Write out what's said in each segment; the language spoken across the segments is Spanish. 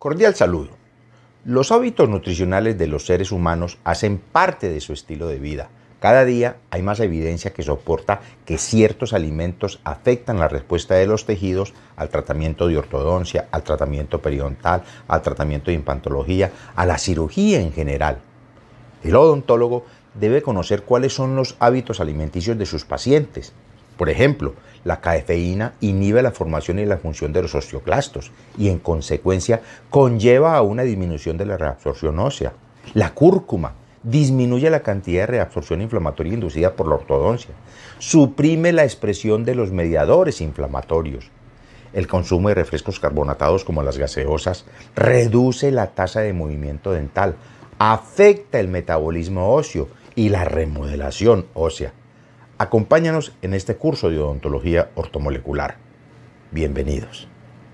Cordial saludo. Los hábitos nutricionales de los seres humanos hacen parte de su estilo de vida. Cada día hay más evidencia que soporta que ciertos alimentos afectan la respuesta de los tejidos al tratamiento de ortodoncia, al tratamiento periodontal, al tratamiento de implantología, a la cirugía en general. El odontólogo debe conocer cuáles son los hábitos alimenticios de sus pacientes. Por ejemplo, la cafeína inhibe la formación y la función de los osteoclastos y en consecuencia conlleva a una disminución de la reabsorción ósea. La cúrcuma disminuye la cantidad de reabsorción inflamatoria inducida por la ortodoncia. Suprime la expresión de los mediadores inflamatorios. El consumo de refrescos carbonatados como las gaseosas reduce la tasa de movimiento dental, afecta el metabolismo óseo y la remodelación ósea. Acompáñanos en este curso de odontología ortomolecular. Bienvenidos.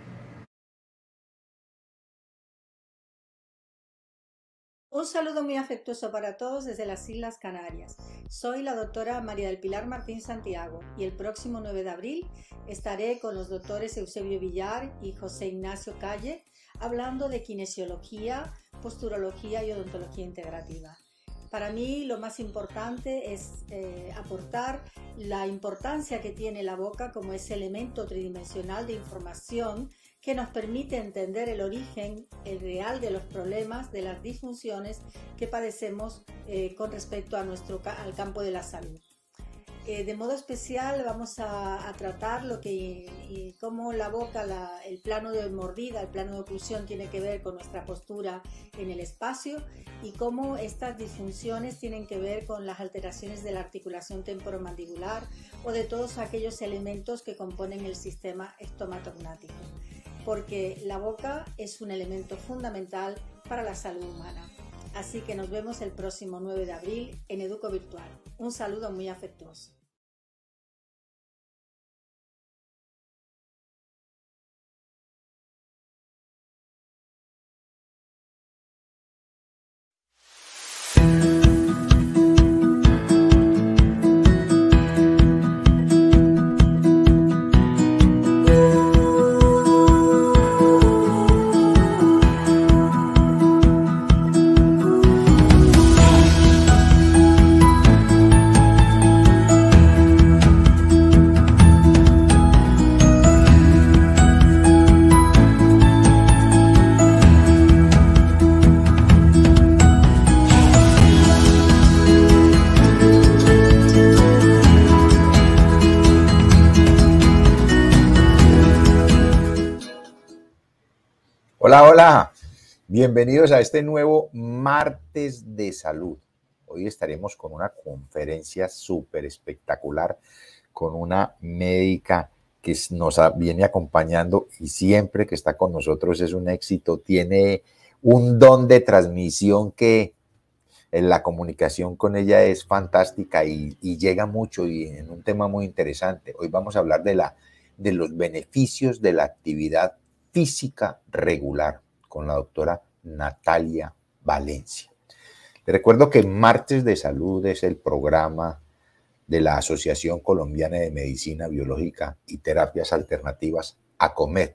Un saludo muy afectuoso para todos desde las Islas Canarias. Soy la doctora María del Pilar Martín Santiago y el próximo 9 de abril estaré con los doctores Eusebio Villar y José Ignacio Calle hablando de kinesiología, posturología y odontología integrativa. Para mí lo más importante es aportar la importancia que tiene la boca como ese elemento tridimensional de información que nos permite entender el origen real de los problemas, de las disfunciones que padecemos con respecto a al campo de la salud. De modo especial vamos a tratar cómo la boca, el plano de mordida, el plano de oclusión tiene que ver con nuestra postura en el espacio y cómo estas disfunciones tienen que ver con las alteraciones de la articulación temporomandibular o de todos aquellos elementos que componen el sistema estomatognático. Porque la boca es un elemento fundamental para la salud humana. Así que nos vemos el próximo 9 de abril en Educo Virtual. Un saludo muy afectuoso. Hola, bienvenidos a este nuevo martes de salud. Hoy estaremos con una conferencia súper espectacular con una médica que nos viene acompañando y siempre que está con nosotros es un éxito. Tiene un don de transmisión que la comunicación con ella es fantástica y llega mucho y en un tema muy interesante. Hoy vamos a hablar de los beneficios de la actividad física regular con la doctora Natalia Valencia. Te recuerdo que Martes de Salud es el programa de la Asociación Colombiana de Medicina Biológica y Terapias Alternativas, ACOMED.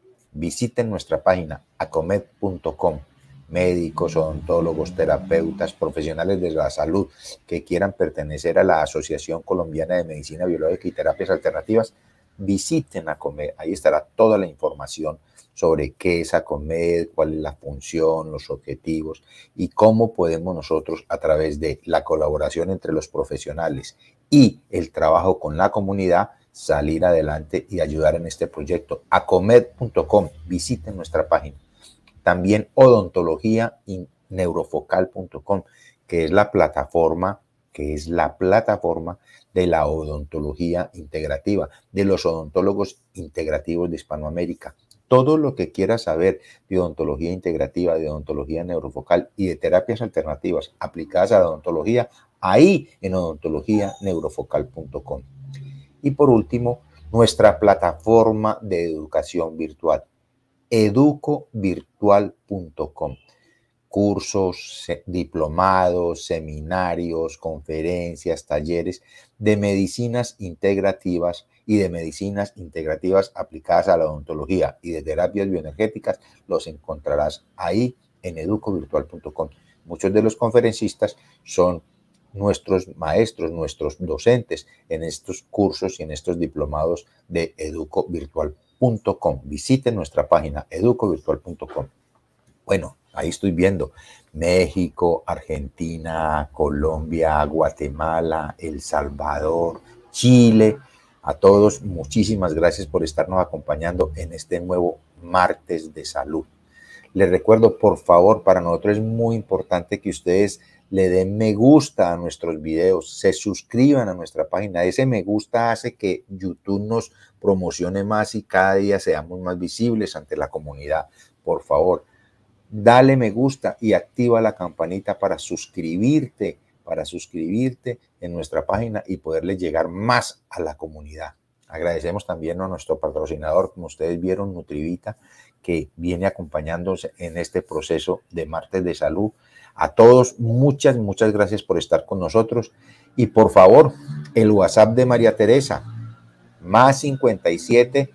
Visiten nuestra página acomed.com. Médicos, odontólogos, terapeutas, profesionales de la salud que quieran pertenecer a la Asociación Colombiana de Medicina Biológica y Terapias Alternativas, visiten ACOMED. Ahí estará toda la información sobre qué es ACOMED, cuál es la función, los objetivos y cómo podemos nosotros a través de la colaboración entre los profesionales y el trabajo con la comunidad salir adelante y ayudar en este proyecto. acomed.com, visiten nuestra página. También odontología y neurofocal.com, que es la plataforma de la odontología integrativa, de los odontólogos integrativos de Hispanoamérica. Todo lo que quieras saber de odontología integrativa, de odontología neurofocal y de terapias alternativas aplicadas a la odontología, ahí en odontologianeurofocal.com. Y por último, nuestra plataforma de educación virtual, educovirtual.com. Cursos, diplomados, seminarios, conferencias, talleres de medicinas integrativas y de medicinas integrativas aplicadas a la odontología y de terapias bioenergéticas, los encontrarás ahí en educovirtual.com. Muchos de los conferencistas son nuestros maestros, nuestros docentes en estos cursos y en estos diplomados de educovirtual.com. Visiten nuestra página educovirtual.com. Bueno, ahí estoy viendo México, Argentina, Colombia, Guatemala, El Salvador, Chile. A todos, muchísimas gracias por estarnos acompañando en este nuevo martes de salud. Les recuerdo, por favor, para nosotros es muy importante que ustedes le den me gusta a nuestros videos, se suscriban a nuestra página. Ese me gusta hace que YouTube nos promocione más y cada día seamos más visibles ante la comunidad. Por favor, dale me gusta y activa la campanita para suscribirte en nuestra página y poderle llegar más a la comunidad. Agradecemos también a nuestro patrocinador, como ustedes vieron, Nutrivita, que viene acompañándonos en este proceso de martes de salud. A todos, muchas gracias por estar con nosotros. Y por favor, el WhatsApp de María Teresa, más 57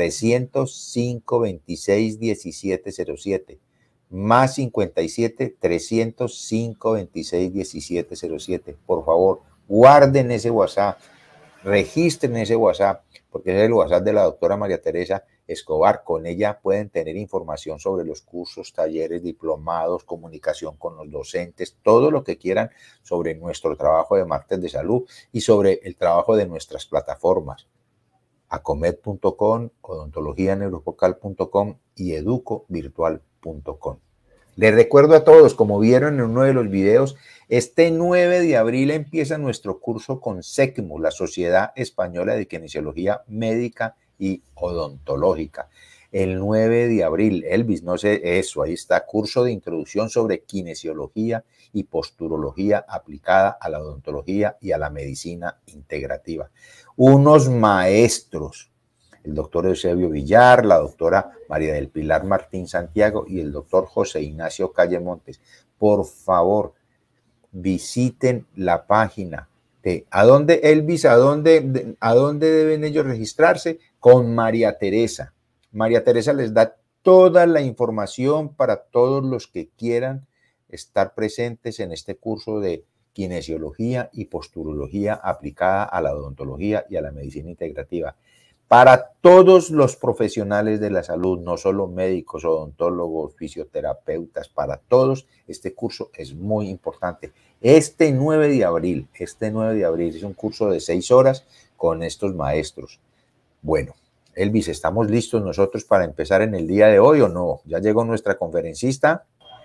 305 26 17 07. Más 57 305 26 17 07. Por favor, guarden ese WhatsApp, registren ese WhatsApp, porque es el WhatsApp de la doctora María Teresa Escobar. Con ella pueden tener información sobre los cursos, talleres, diplomados, comunicación con los docentes, todo lo que quieran sobre nuestro trabajo de martes de salud y sobre el trabajo de nuestras plataformas, acomed.com, odontologianeurofocal.com y educovirtual.com. Les recuerdo a todos, como vieron en uno de los videos, este 9 de abril empieza nuestro curso con SECMU, la Sociedad Española de Kinesiología Médica y Odontológica. El 9 de abril, Elvis, no sé eso, ahí está, curso de introducción sobre kinesiología y posturología aplicada a la odontología y a la medicina integrativa. Unos maestros, el doctor Eusebio Villar, la doctora María del Pilar Martín Santiago y el doctor José Ignacio Calle Montes. Por favor, visiten la página de ¿a dónde, Elvis? ¿A dónde deben ellos registrarse? Con María Teresa. María Teresa les da toda la información para todos los que quieran estar presentes en este curso de kinesiología y posturología aplicada a la odontología y a la medicina integrativa. Para todos los profesionales de la salud, no solo médicos, odontólogos, fisioterapeutas, para todos, este curso es muy importante. Este 9 de abril es un curso de 6 horas con estos maestros. Bueno, Elvis, ¿estamos listos nosotros para empezar en el día de hoy o no? Ya llegó nuestra conferencista,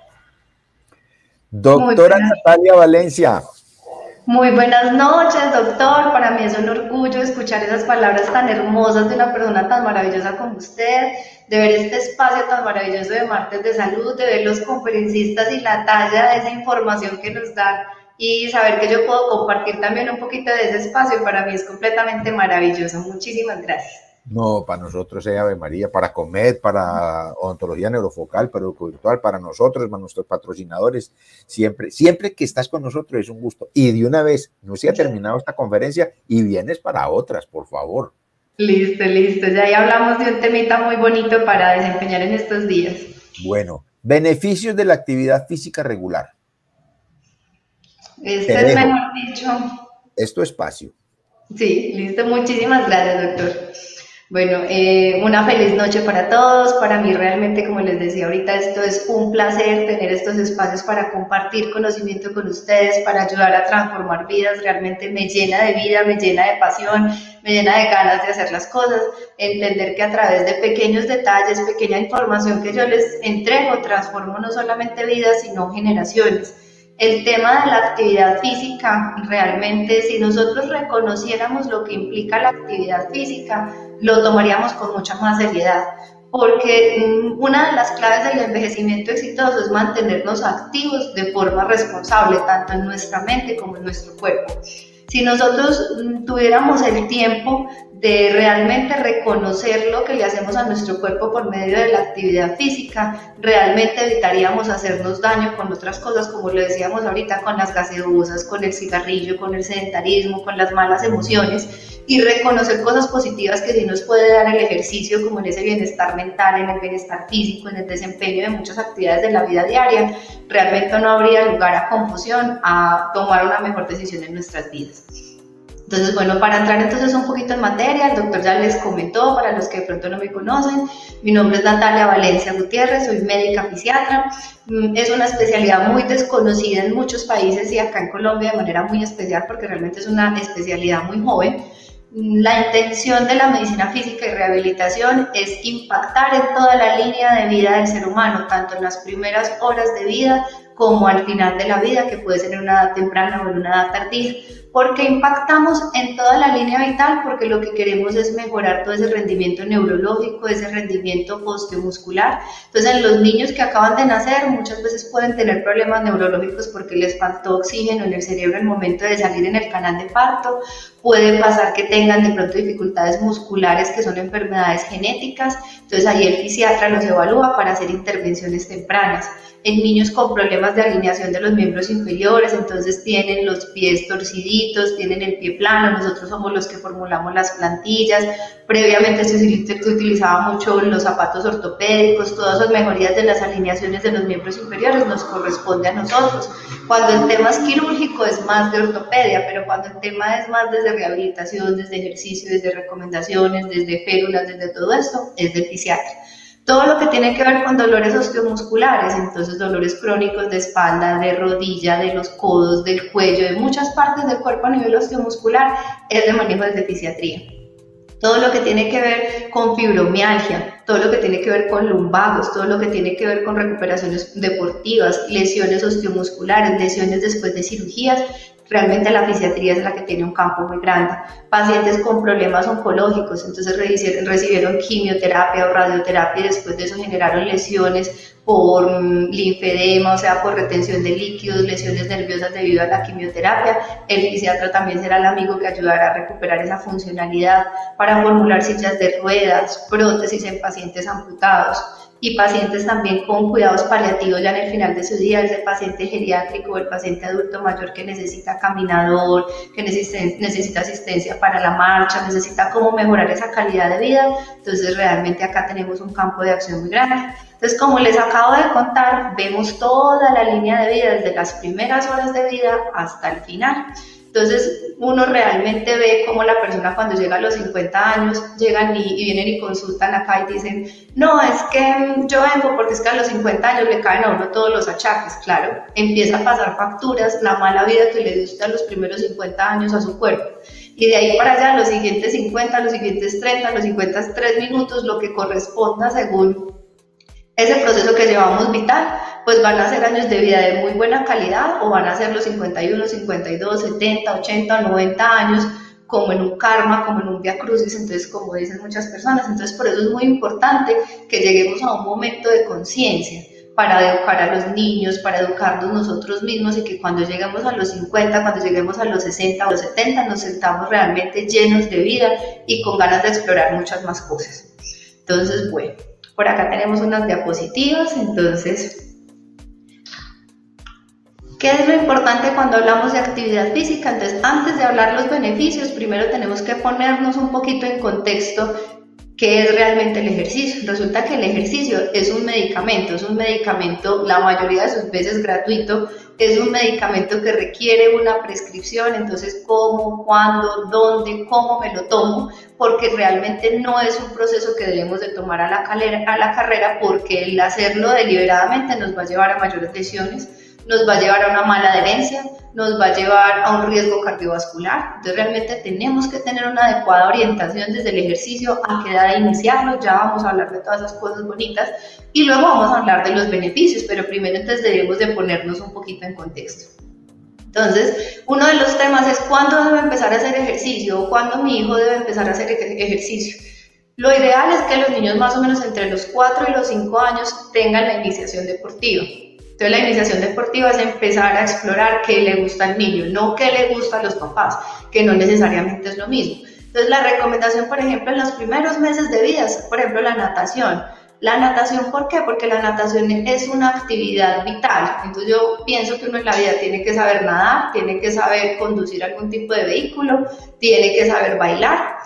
doctora Natalia Valencia. Muy buenas noches, doctor. Para mí es un orgullo escuchar esas palabras tan hermosas de una persona tan maravillosa como usted, de ver este espacio tan maravilloso de martes de salud, de ver los conferencistas y la talla de esa información que nos dan y saber que yo puedo compartir también un poquito de ese espacio. Para mí es completamente maravilloso. Muchísimas gracias. No, para nosotros es Ave María, para Acomed, para Odontología Neurofocal, para Educovirtual, para nosotros, para nuestros patrocinadores, siempre que estás con nosotros es un gusto. Y de una vez, no se ha terminado esta conferencia y vienes para otras, por favor. Listo. Ya ahí hablamos de un temita muy bonito para desempeñar en estos días. Bueno, beneficios de la actividad física regular. Este es, mejor dicho, es tu espacio. Sí, listo. Muchísimas gracias, doctor. Bueno, una feliz noche para todos. Para mí realmente, como les decía ahorita, esto es un placer tener estos espacios para compartir conocimiento con ustedes, para ayudar a transformar vidas. Realmente me llena de vida, me llena de pasión, me llena de ganas de hacer las cosas, entender que a través de pequeños detalles, pequeña información que yo les entrego, transformo no solamente vidas, sino generaciones. El tema de la actividad física, realmente si nosotros reconociéramos lo que implica la actividad física, lo tomaríamos con mucha más seriedad, porque una de las claves del envejecimiento exitoso es mantenernos activos de forma responsable, tanto en nuestra mente como en nuestro cuerpo. Si nosotros tuviéramos el tiempo de realmente reconocer lo que le hacemos a nuestro cuerpo por medio de la actividad física, realmente evitaríamos hacernos daño con otras cosas, como lo decíamos ahorita, con las gaseosas, con el cigarrillo, con el sedentarismo, con las malas emociones, y reconocer cosas positivas que sí nos puede dar el ejercicio, como en ese bienestar mental, en el bienestar físico, en el desempeño de muchas actividades de la vida diaria. Realmente no habría lugar a confusión, a tomar una mejor decisión en nuestras vidas. Entonces, bueno, para entrar entonces un poquito en materia, el doctor ya les comentó, para los que de pronto no me conocen, mi nombre es Natalia Valencia Gutiérrez, soy médica fisiatra. Es una especialidad muy desconocida en muchos países y acá en Colombia de manera muy especial porque realmente es una especialidad muy joven. La intención de la medicina física y rehabilitación es impactar en toda la línea de vida del ser humano, tanto en las primeras horas de vida como al final de la vida, que puede ser en una edad temprana o en una edad tardía. ¿Por qué impactamos en toda la línea vital? Porque lo que queremos es mejorar todo ese rendimiento neurológico, ese rendimiento osteomuscular. Entonces, en los niños que acaban de nacer, muchas veces pueden tener problemas neurológicos porque les faltó oxígeno en el cerebro en el momento de salir en el canal de parto. Puede pasar que tengan de pronto dificultades musculares, que son enfermedades genéticas. Entonces, ahí el fisiatra los evalúa para hacer intervenciones tempranas. En niños con problemas de alineación de los miembros inferiores, entonces tienen los pies torciditos, tienen el pie plano, nosotros somos los que formulamos las plantillas. Previamente se utilizaba mucho los zapatos ortopédicos, todas esas mejorías de las alineaciones de los miembros inferiores nos corresponde a nosotros. Cuando el tema es quirúrgico es más de ortopedia, pero cuando el tema es más desde rehabilitación, desde ejercicio, desde recomendaciones, desde férulas, desde todo esto, es del fisiatra. Todo lo que tiene que ver con dolores osteomusculares, entonces dolores crónicos de espalda, de rodilla, de los codos, del cuello, de muchas partes del cuerpo a nivel osteomuscular, es de manejo desde fisiatría. Todo lo que tiene que ver con fibromialgia, todo lo que tiene que ver con lumbagos, todo lo que tiene que ver con recuperaciones deportivas, lesiones osteomusculares, lesiones después de cirugías, realmente la fisiatría es la que tiene un campo muy grande. Pacientes con problemas oncológicos, entonces recibieron quimioterapia o radioterapia y después de eso generaron lesiones por linfedema, o sea, por retención de líquidos, lesiones nerviosas debido a la quimioterapia. El fisiatra también será el amigo que ayudará a recuperar esa funcionalidad para formular sillas de ruedas, prótesis en pacientes amputados. Y pacientes también con cuidados paliativos ya en el final de su día, el paciente geriátrico o el paciente adulto mayor que necesita caminador, que necesita asistencia para la marcha, necesita cómo mejorar esa calidad de vida. Entonces realmente acá tenemos un campo de acción muy grande. Entonces, como les acabo de contar, vemos toda la línea de vida desde las primeras horas de vida hasta el final. Entonces, uno realmente ve cómo la persona cuando llega a los 50 años, llegan y vienen y consultan acá y dicen, no, es que yo vengo porque es que a los 50 años le caen a uno todos los achaques. Claro, empieza a pasar facturas, la mala vida que le dio usted a los primeros 50 años a su cuerpo. Y de ahí para allá, los siguientes 50, los siguientes 30, los siguientes 3 minutos, lo que corresponda según ese proceso que llevamos vital, pues van a ser años de vida de muy buena calidad o van a ser los 51, 52, 70, 80, 90 años como en un karma, como en un vía crucis, entonces como dicen muchas personas. Entonces por eso es muy importante que lleguemos a un momento de conciencia para educar a los niños, para educarnos nosotros mismos y que cuando lleguemos a los 50, cuando lleguemos a los 60 o los 70 nos sentamos realmente llenos de vida y con ganas de explorar muchas más cosas. Entonces, bueno, por acá tenemos unas diapositivas. Entonces, ¿qué es lo importante cuando hablamos de actividad física? Entonces, antes de hablar los beneficios, primero tenemos que ponernos un poquito en contexto qué es realmente el ejercicio. Resulta que el ejercicio es un medicamento la mayoría de sus veces gratuito, es un medicamento que requiere una prescripción, entonces cómo, cuándo, dónde, cómo me lo tomo, porque realmente no es un proceso que debemos de tomar a la carrera, porque el hacerlo deliberadamente nos va a llevar a mayores lesiones, nos va a llevar a una mala adherencia, nos va a llevar a un riesgo cardiovascular. Entonces realmente tenemos que tener una adecuada orientación desde el ejercicio, a qué edad iniciarlo. Ya vamos a hablar de todas esas cosas bonitas y luego vamos a hablar de los beneficios, pero primero entonces debemos de ponernos un poquito en contexto. Entonces, uno de los temas es cuándo debo empezar a hacer ejercicio o cuándo mi hijo debe empezar a hacer ejercicio. Lo ideal es que los niños más o menos entre los 4 y los 5 años tengan la iniciación deportiva. Entonces la iniciación deportiva es empezar a explorar qué le gusta al niño, no qué le gusta a los papás, que no necesariamente es lo mismo. Entonces, la recomendación, por ejemplo, en los primeros meses de vida es, por ejemplo, la natación. La natación, ¿por qué? Porque la natación es una actividad vital. Entonces yo pienso que uno en la vida tiene que saber nadar, tiene que saber conducir algún tipo de vehículo, tiene que saber bailar,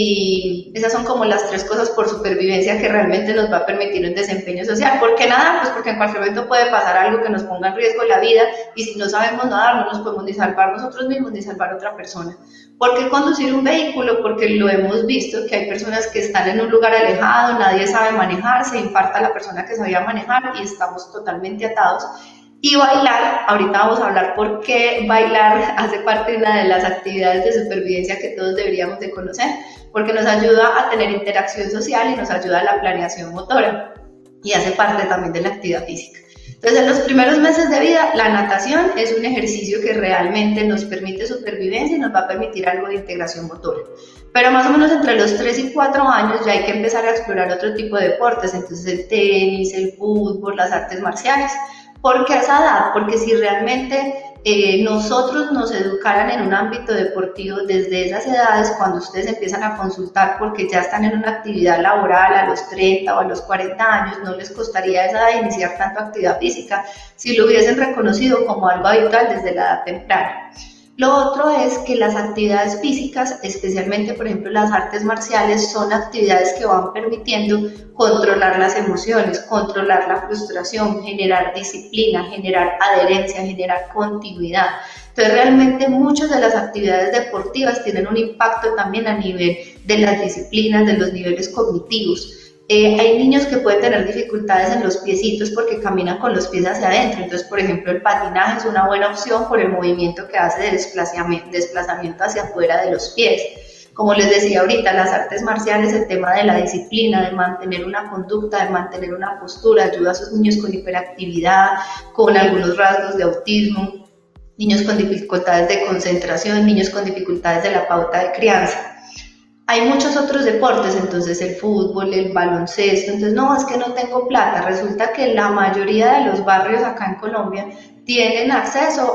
y esas son como las 3 cosas por supervivencia que realmente nos va a permitir un desempeño social. ¿Por qué nadar? Pues porque en cualquier momento puede pasar algo que nos ponga en riesgo la vida, y si no sabemos nadar no nos podemos ni salvar nosotros mismos ni salvar a otra persona. ¿Por qué conducir un vehículo? Porque lo hemos visto que hay personas que están en un lugar alejado, nadie sabe manejar, se infarta la persona que sabía manejar y estamos totalmente atados. Y bailar, ahorita vamos a hablar por qué bailar hace parte de una de las actividades de supervivencia que todos deberíamos de conocer, porque nos ayuda a tener interacción social y nos ayuda a la planeación motora y hace parte también de la actividad física. Entonces, en los primeros meses de vida, la natación es un ejercicio que realmente nos permite supervivencia y nos va a permitir algo de integración motora. Pero más o menos entre los 3 y 4 años ya hay que empezar a explorar otro tipo de deportes, entonces el tenis, el fútbol, las artes marciales. ¿Por qué a esa edad? Porque si realmente nosotros nos educaran en un ámbito deportivo desde esas edades, cuando ustedes empiezan a consultar porque ya están en una actividad laboral a los 30 o a los 40 años, no les costaría a esa edad iniciar tanto actividad física si lo hubiesen reconocido como algo habitual desde la edad temprana. Lo otro es que las actividades físicas, especialmente por ejemplo las artes marciales, son actividades que van permitiendo controlar las emociones, controlar la frustración, generar disciplina, generar adherencia, generar continuidad. Entonces realmente muchas de las actividades deportivas tienen un impacto también a nivel de las disciplinas, de los niveles cognitivos. Hay niños que pueden tener dificultades en los piecitos porque caminan con los pies hacia adentro, entonces por ejemplo el patinaje es una buena opción por el movimiento que hace de desplazamiento hacia afuera de los pies. Como les decía ahorita, las artes marciales, el tema de la disciplina, de mantener una conducta, de mantener una postura, ayuda a esos niños con hiperactividad, con algunos rasgos de autismo, niños con dificultades de concentración, niños con dificultades de la pauta de crianza. Hay muchos otros deportes, entonces el fútbol, el baloncesto, entonces no, es que no tengo plata. Resulta que la mayoría de los barrios acá en Colombia tienen acceso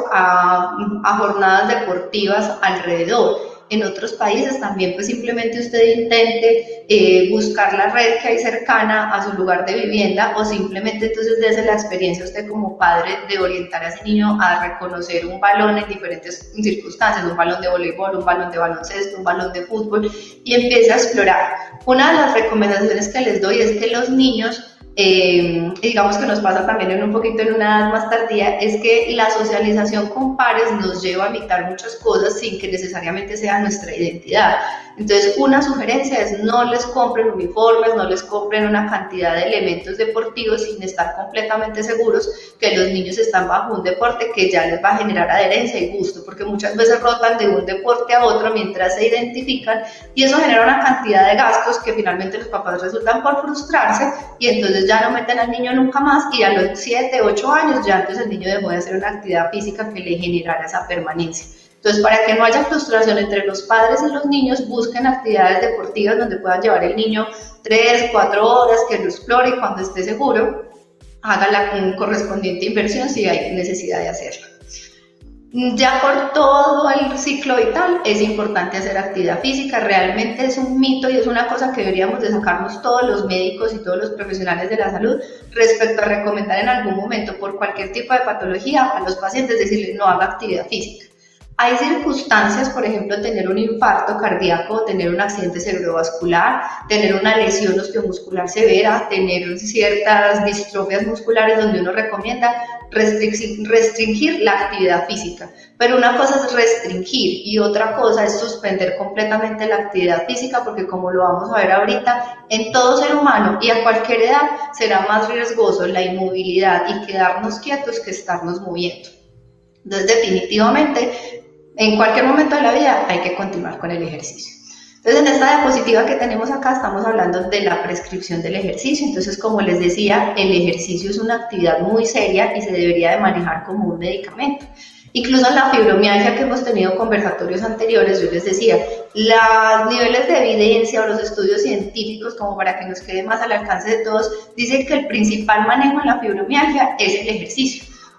a jornadas deportivas alrededor. En otros países también pues simplemente usted intente buscar la red que hay cercana a su lugar de vivienda, o simplemente entonces dése la experiencia usted como padre de orientar a ese niño a reconocer un balón en diferentes circunstancias, un balón de voleibol, un balón de baloncesto, un balón de fútbol, y empiece a explorar. Una de las recomendaciones que les doy es que los niños, digamos que nos pasa también en un poquito en una edad más tardía, es que la socialización con pares nos lleva a imitar muchas cosas sin que necesariamente sea nuestra identidad. Entonces una sugerencia es no les compren uniformes, no les compren una cantidad de elementos deportivos sin estar completamente seguros que los niños están bajo un deporte que ya les va a generar adherencia y gusto, porque muchas veces rotan de un deporte a otro mientras se identifican, y eso genera una cantidad de gastos que finalmente los papás resultan por frustrarse, y entonces ya no meten al niño nunca más, y a los 7, 8 años ya entonces el niño dejó de hacer una actividad física que le generara esa permanencia. Entonces, para que no haya frustración entre los padres y los niños, busquen actividades deportivas donde puedan llevar el niño 3, 4 horas, que lo explore, y cuando esté seguro, haga la correspondiente inversión si hay necesidad de hacerlo. Ya por todo el ciclo vital es importante hacer actividad física. Realmente es un mito y es una cosa que deberíamos de sacarnos todos los médicos y todos los profesionales de la salud respecto a recomendar en algún momento por cualquier tipo de patología a los pacientes decirles no haga actividad física. Hay circunstancias, por ejemplo, tener un infarto cardíaco, tener un accidente cerebrovascular, tener una lesión osteomuscular severa, tener ciertas distrofias musculares donde uno recomienda restringir la actividad física. Pero una cosa es restringir y otra cosa es suspender completamente la actividad física, porque como lo vamos a ver ahorita, en todo ser humano y a cualquier edad será más riesgoso la inmovilidad y quedarnos quietos que estarnos moviendo. Entonces, definitivamente, en cualquier momento de la vida hay que continuar con el ejercicio. Entonces, en esta diapositiva que tenemos acá estamos hablando de la prescripción del ejercicio. Entonces, como les decía, el ejercicio es una actividad muy seria y se debería de manejar como un medicamento. Incluso en la fibromialgia, que hemos tenido conversatorios anteriores, yo les decía, los niveles de evidencia o los estudios científicos, como para que nos quede más al alcance de todos, dicen que el principal manejo en la fibromialgia es el ejercicio.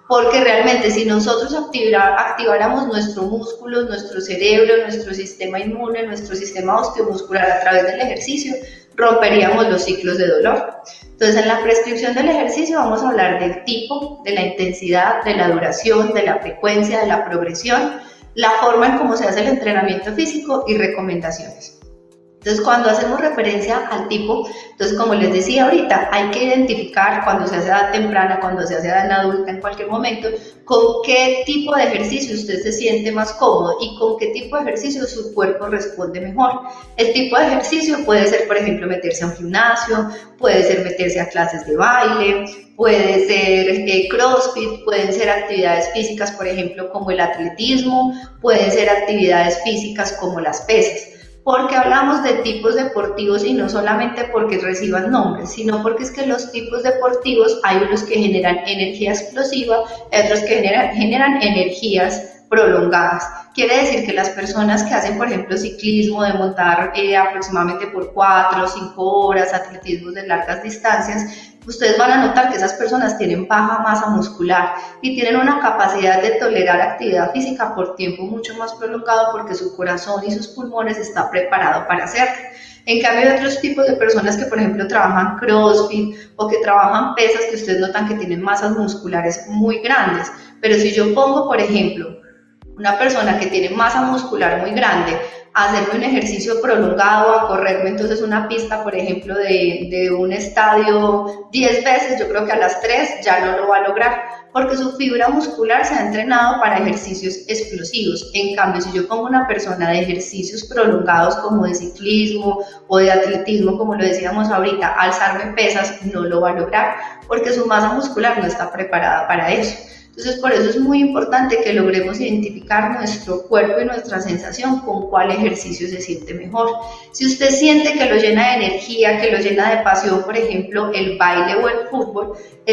porque realmente si nosotros activáramos nuestros músculos, nuestro cerebro, nuestro sistema inmune, nuestro sistema osteomuscular a través del ejercicio, romperíamos los ciclos de dolor. Entonces, en la prescripción del ejercicio vamos a hablar del tipo, de la intensidad, de la duración, de la frecuencia, de la progresión, la forma en cómo se hace el entrenamiento físico y recomendaciones. Entonces, cuando hacemos referencia al tipo, entonces como les decía ahorita, hay que identificar cuando se hace edad temprana, cuando se hace edad adulta, en cualquier momento, con qué tipo de ejercicio usted se siente más cómodo y con qué tipo de ejercicio su cuerpo responde mejor. El tipo de ejercicio puede ser, por ejemplo, meterse a un gimnasio, puede ser meterse a clases de baile, puede ser CrossFit, pueden ser actividades físicas, por ejemplo, como el atletismo, pueden ser actividades físicas como las pesas. Porque hablamos de tipos deportivos y no solamente porque reciban nombres, sino porque es que los tipos deportivos hay unos que generan energía explosiva y otros que generan energías prolongadas. Quiere decir que las personas que hacen, por ejemplo, ciclismo de montar aproximadamente por 4 o 5 horas, atletismo de largas distancias, ustedes van a notar que esas personas tienen baja masa muscular y tienen una capacidad de tolerar actividad física por tiempo mucho más prolongado porque su corazón y sus pulmones están preparados para hacerlo. En cambio, hay otros tipos de personas que, por ejemplo, trabajan CrossFit o que trabajan pesas que ustedes notan que tienen masas musculares muy grandes. Pero si yo pongo, por ejemplo, una persona que tiene masa muscular muy grande, hacerme un ejercicio prolongado, a correrme entonces una pista, por ejemplo, de un estadio 10 veces, yo creo que a las 3 ya no lo va a lograr, porque su fibra muscular se ha entrenado para ejercicios explosivos. En cambio, si yo pongo una persona de ejercicios prolongados como de ciclismo o de atletismo, como lo decíamos ahorita, alzarme pesas, no lo va a lograr, porque su masa muscular no está preparada para eso. Entonces, por eso es muy importante que logremos identificar nuestro cuerpo y nuestra sensación con cuál ejercicio se siente mejor. Si usted siente que lo llena de energía, que lo llena de pasión, por ejemplo, el baile o el fútbol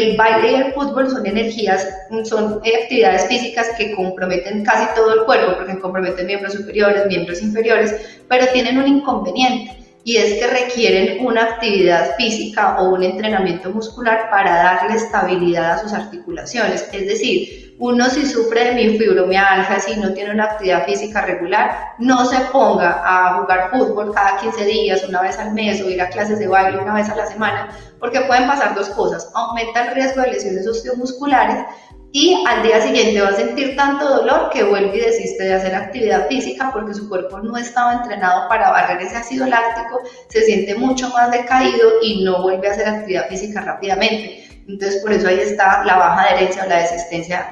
y el fútbol son actividades físicas que comprometen casi todo el cuerpo, porque comprometen miembros superiores, miembros inferiores, pero tienen un inconveniente. Y es que requieren una actividad física o un entrenamiento muscular para darle estabilidad a sus articulaciones. Es decir, uno si sufre de fibromialgia, si no tiene una actividad física regular, no se ponga a jugar fútbol cada 15 días, una vez al mes, o ir a clases de baile una vez a la semana, porque pueden pasar dos cosas: aumenta el riesgo de lesiones osteomusculares y al día siguiente va a sentir tanto dolor que vuelve y desiste de hacer actividad física porque su cuerpo no estaba entrenado para barrer ese ácido láctico, se siente mucho más decaído y no vuelve a hacer actividad física rápidamente. Entonces, por eso ahí está la baja adherencia o la desistencia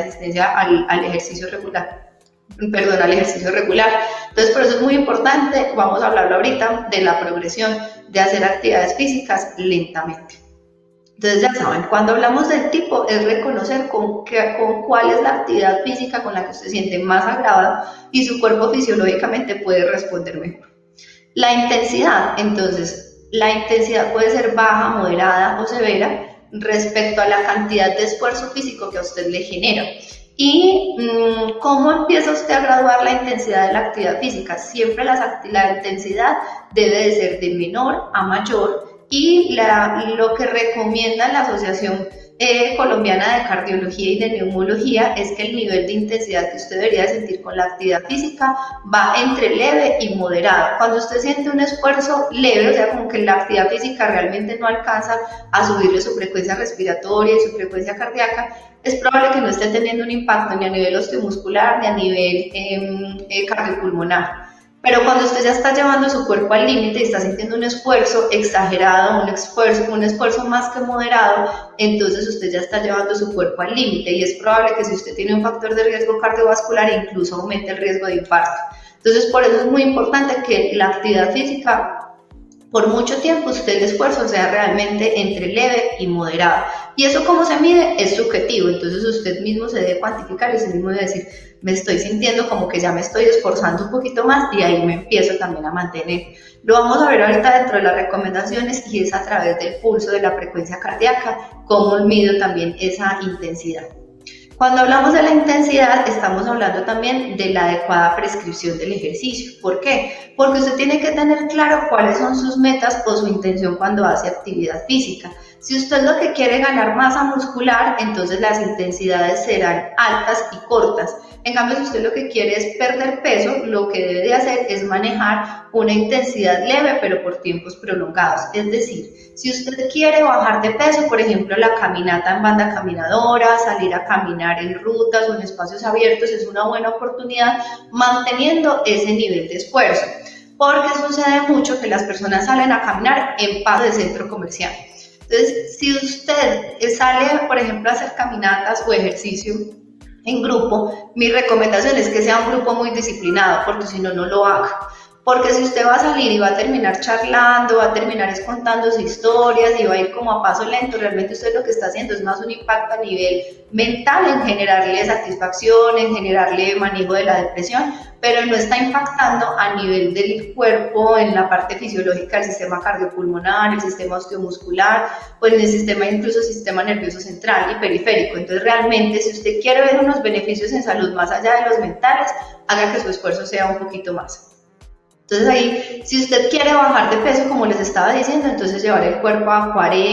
al ejercicio regular. Al ejercicio regular. Entonces, por eso es muy importante, vamos a hablarlo ahorita, de la progresión de hacer actividades físicas lentamente. Entonces, ya saben, cuando hablamos del tipo es reconocer con cuál es la actividad física con la que usted se siente más agradado y su cuerpo fisiológicamente puede responder mejor. La intensidad, entonces, la intensidad puede ser baja, moderada o severa respecto a la cantidad de esfuerzo físico que a usted le genera. ¿Y cómo empieza usted a graduar la intensidad de la actividad física? Siempre la intensidad debe de ser de menor a mayor. Y lo que recomienda la Asociación Colombiana de Cardiología y de Neumología es que el nivel de intensidad que usted debería de sentir con la actividad física va entre leve y moderado. Cuando usted siente un esfuerzo leve, o sea, como que la actividad física realmente no alcanza a subirle su frecuencia respiratoria y su frecuencia cardíaca, es probable que no esté teniendo un impacto ni a nivel osteomuscular ni a nivel cardiopulmonar. Pero cuando usted ya está llevando su cuerpo al límite y está sintiendo un esfuerzo exagerado, un esfuerzo más que moderado, entonces usted ya está llevando su cuerpo al límite y es probable que si usted tiene un factor de riesgo cardiovascular incluso aumente el riesgo de infarto. Entonces, por eso es muy importante que la actividad física, por mucho tiempo, el esfuerzo sea realmente entre leve y moderado. Y eso, ¿cómo se mide? Es subjetivo. Entonces usted mismo se debe cuantificar y usted mismo debe decir, me estoy sintiendo como que ya me estoy esforzando un poquito más y ahí me empiezo también a mantener. Lo vamos a ver ahorita dentro de las recomendaciones y es a través del pulso, de la frecuencia cardíaca, cómo mido también esa intensidad. Cuando hablamos de la intensidad, estamos hablando también de la adecuada prescripción del ejercicio. ¿Por qué? Porque usted tiene que tener claro cuáles son sus metas o su intención cuando hace actividad física. Si usted lo que quiere ganar masa muscular, entonces las intensidades serán altas y cortas. En cambio, si usted lo que quiere es perder peso, lo que debe de hacer es manejar una intensidad leve, pero por tiempos prolongados. Es decir, si usted quiere bajar de peso, por ejemplo, la caminata en banda caminadora, salir a caminar en rutas o en espacios abiertos es una buena oportunidad manteniendo ese nivel de esfuerzo. Porque sucede mucho que las personas salen a caminar en paso de centro comercial. Entonces, si usted sale, por ejemplo, a hacer caminatas o ejercicio en grupo, mi recomendación es que sea un grupo muy disciplinado, porque si no, no lo haga. Porque si usted va a salir y va a terminar charlando, va a terminar contándose historias y va a ir como a paso lento, realmente usted lo que está haciendo es más un impacto a nivel mental en generarle satisfacción, en generarle manejo de la depresión, pero no está impactando a nivel del cuerpo, en la parte fisiológica del sistema cardiopulmonar, el sistema osteomuscular, o en el sistema, incluso sistema nervioso central y periférico. Entonces realmente si usted quiere ver unos beneficios en salud más allá de los mentales, haga que su esfuerzo sea un poquito más. Entonces ahí, si usted quiere bajar de peso, como les estaba diciendo, entonces llevar el cuerpo a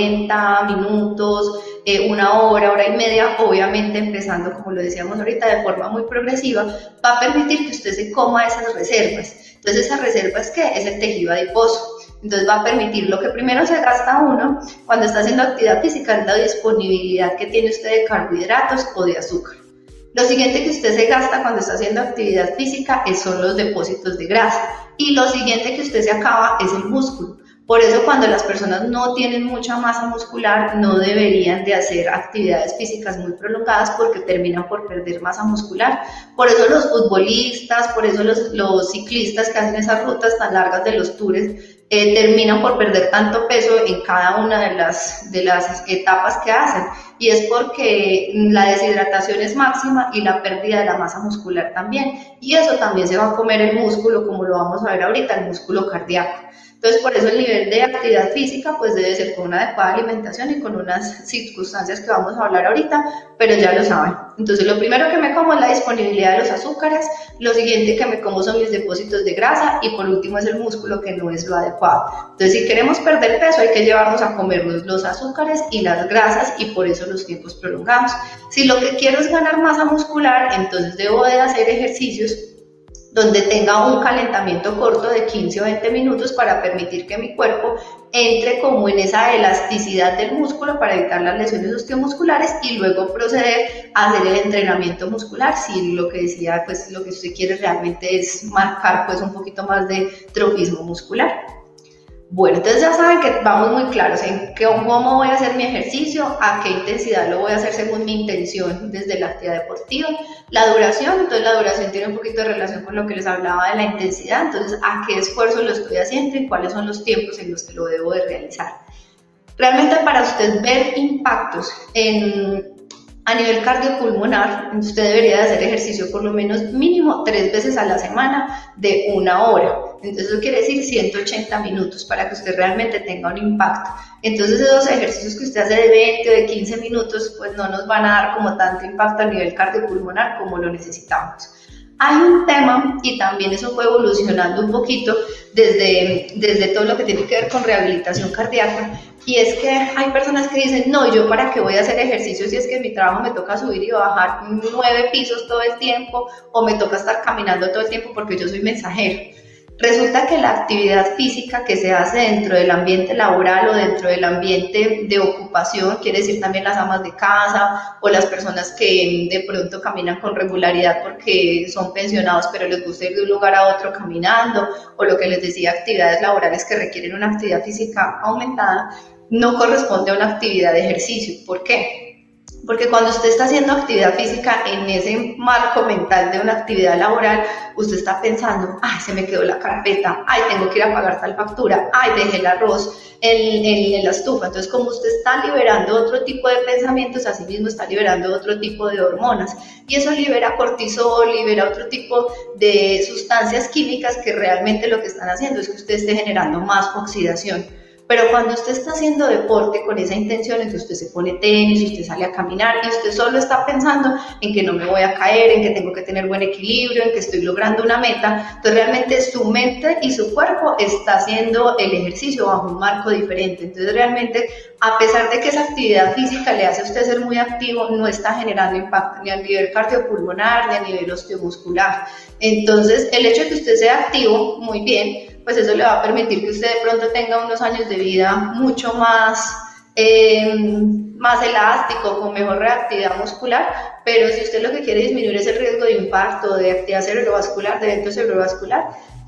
40 minutos, una hora, hora y media, obviamente empezando, como lo decíamos ahorita, de forma muy progresiva, va a permitir que usted se coma esas reservas. Entonces, ¿esas reservas qué? Es el tejido adiposo. Entonces va a permitir lo que primero se gasta uno cuando está haciendo actividad física, es la disponibilidad que tiene usted de carbohidratos o de azúcar. Lo siguiente que usted se gasta cuando está haciendo actividad física son los depósitos de grasa. Y lo siguiente que usted se acaba es el músculo. Por eso cuando las personas no tienen mucha masa muscular no deberían de hacer actividades físicas muy prolongadas porque terminan por perder masa muscular. Por eso los futbolistas, por eso los ciclistas que hacen esas rutas tan largas de los tours terminan por perder tanto peso en cada una de las etapas que hacen. Y es porque la deshidratación es máxima y la pérdida de la masa muscular también. Y eso también se va a comer el músculo, como lo vamos a ver ahorita, el músculo cardíaco. Entonces, por eso el nivel de actividad física pues debe ser con una adecuada alimentación y con unas circunstancias que vamos a hablar ahorita, pero ya lo saben. Entonces, lo primero que me como es la disponibilidad de los azúcares, lo siguiente que me como son mis depósitos de grasa y por último es el músculo, que no es lo adecuado. Entonces, si queremos perder peso hay que llevarnos a comernos los azúcares y las grasas y por eso los tiempos prolongados. Si lo que quiero es ganar masa muscular, entonces debo de hacer ejercicios donde tenga un calentamiento corto de 15 o 20 minutos para permitir que mi cuerpo entre como en esa elasticidad del músculo para evitar las lesiones osteomusculares y luego proceder a hacer el entrenamiento muscular si lo que decía, pues lo que usted quiere realmente es marcar pues un poquito más de trofismo muscular. Bueno, entonces ya saben que vamos muy claros en cómo voy a hacer mi ejercicio, a qué intensidad lo voy a hacer según mi intención desde la actividad deportiva, la duración, entonces la duración tiene un poquito de relación con lo que les hablaba de la intensidad, entonces a qué esfuerzo lo estoy haciendo y cuáles son los tiempos en los que lo debo de realizar. Realmente para usted ver impactos a nivel cardiopulmonar, usted debería de hacer ejercicio por lo menos mínimo 3 veces a la semana de 1 hora. Entonces eso quiere decir 180 minutos para que usted realmente tenga un impacto. Entonces esos ejercicios que usted hace de 20 o de 15 minutos pues no nos van a dar como tanto impacto a nivel cardiopulmonar como lo necesitamos. Hay un tema, y también eso fue evolucionando un poquito desde todo lo que tiene que ver con rehabilitación cardíaca, y es que hay personas que dicen, no, yo para qué voy a hacer ejercicio si es que en mi trabajo me toca subir y bajar 9 pisos todo el tiempo, o me toca estar caminando todo el tiempo porque yo soy mensajero. Resulta que la actividad física que se hace dentro del ambiente laboral o dentro del ambiente de ocupación, quiere decir también las amas de casa o las personas que de pronto caminan con regularidad porque son pensionados pero les gusta ir de un lugar a otro caminando, o lo que les decía, actividades laborales que requieren una actividad física aumentada, no corresponde a una actividad de ejercicio. ¿Por qué? Porque cuando usted está haciendo actividad física en ese marco mental de una actividad laboral, usted está pensando, ay, se me quedó la carpeta, ay, tengo que ir a pagar tal factura, ay, dejé el arroz en la estufa. Entonces, como usted está liberando otro tipo de pensamientos, así mismo está liberando otro tipo de hormonas. Y eso libera cortisol, libera otro tipo de sustancias químicas que realmente lo que están haciendo es que usted esté generando más oxidación. Pero cuando usted está haciendo deporte con esa intención, entonces usted se pone tenis, usted sale a caminar y usted solo está pensando en que no me voy a caer, en que tengo que tener buen equilibrio, en que estoy logrando una meta. Entonces realmente su mente y su cuerpo está haciendo el ejercicio bajo un marco diferente. Entonces realmente, a pesar de que esa actividad física le hace a usted ser muy activo, no está generando impacto ni a nivel cardiopulmonar ni a nivel osteomuscular. Entonces el hecho de que usted sea activo, muy bien, pues eso le va a permitir que usted de pronto tenga unos años de vida mucho más elástico, con mejor reactividad muscular, pero si usted lo que quiere disminuir es el riesgo de infarto, de actividad cerebrovascular, de evento cerebrovascular,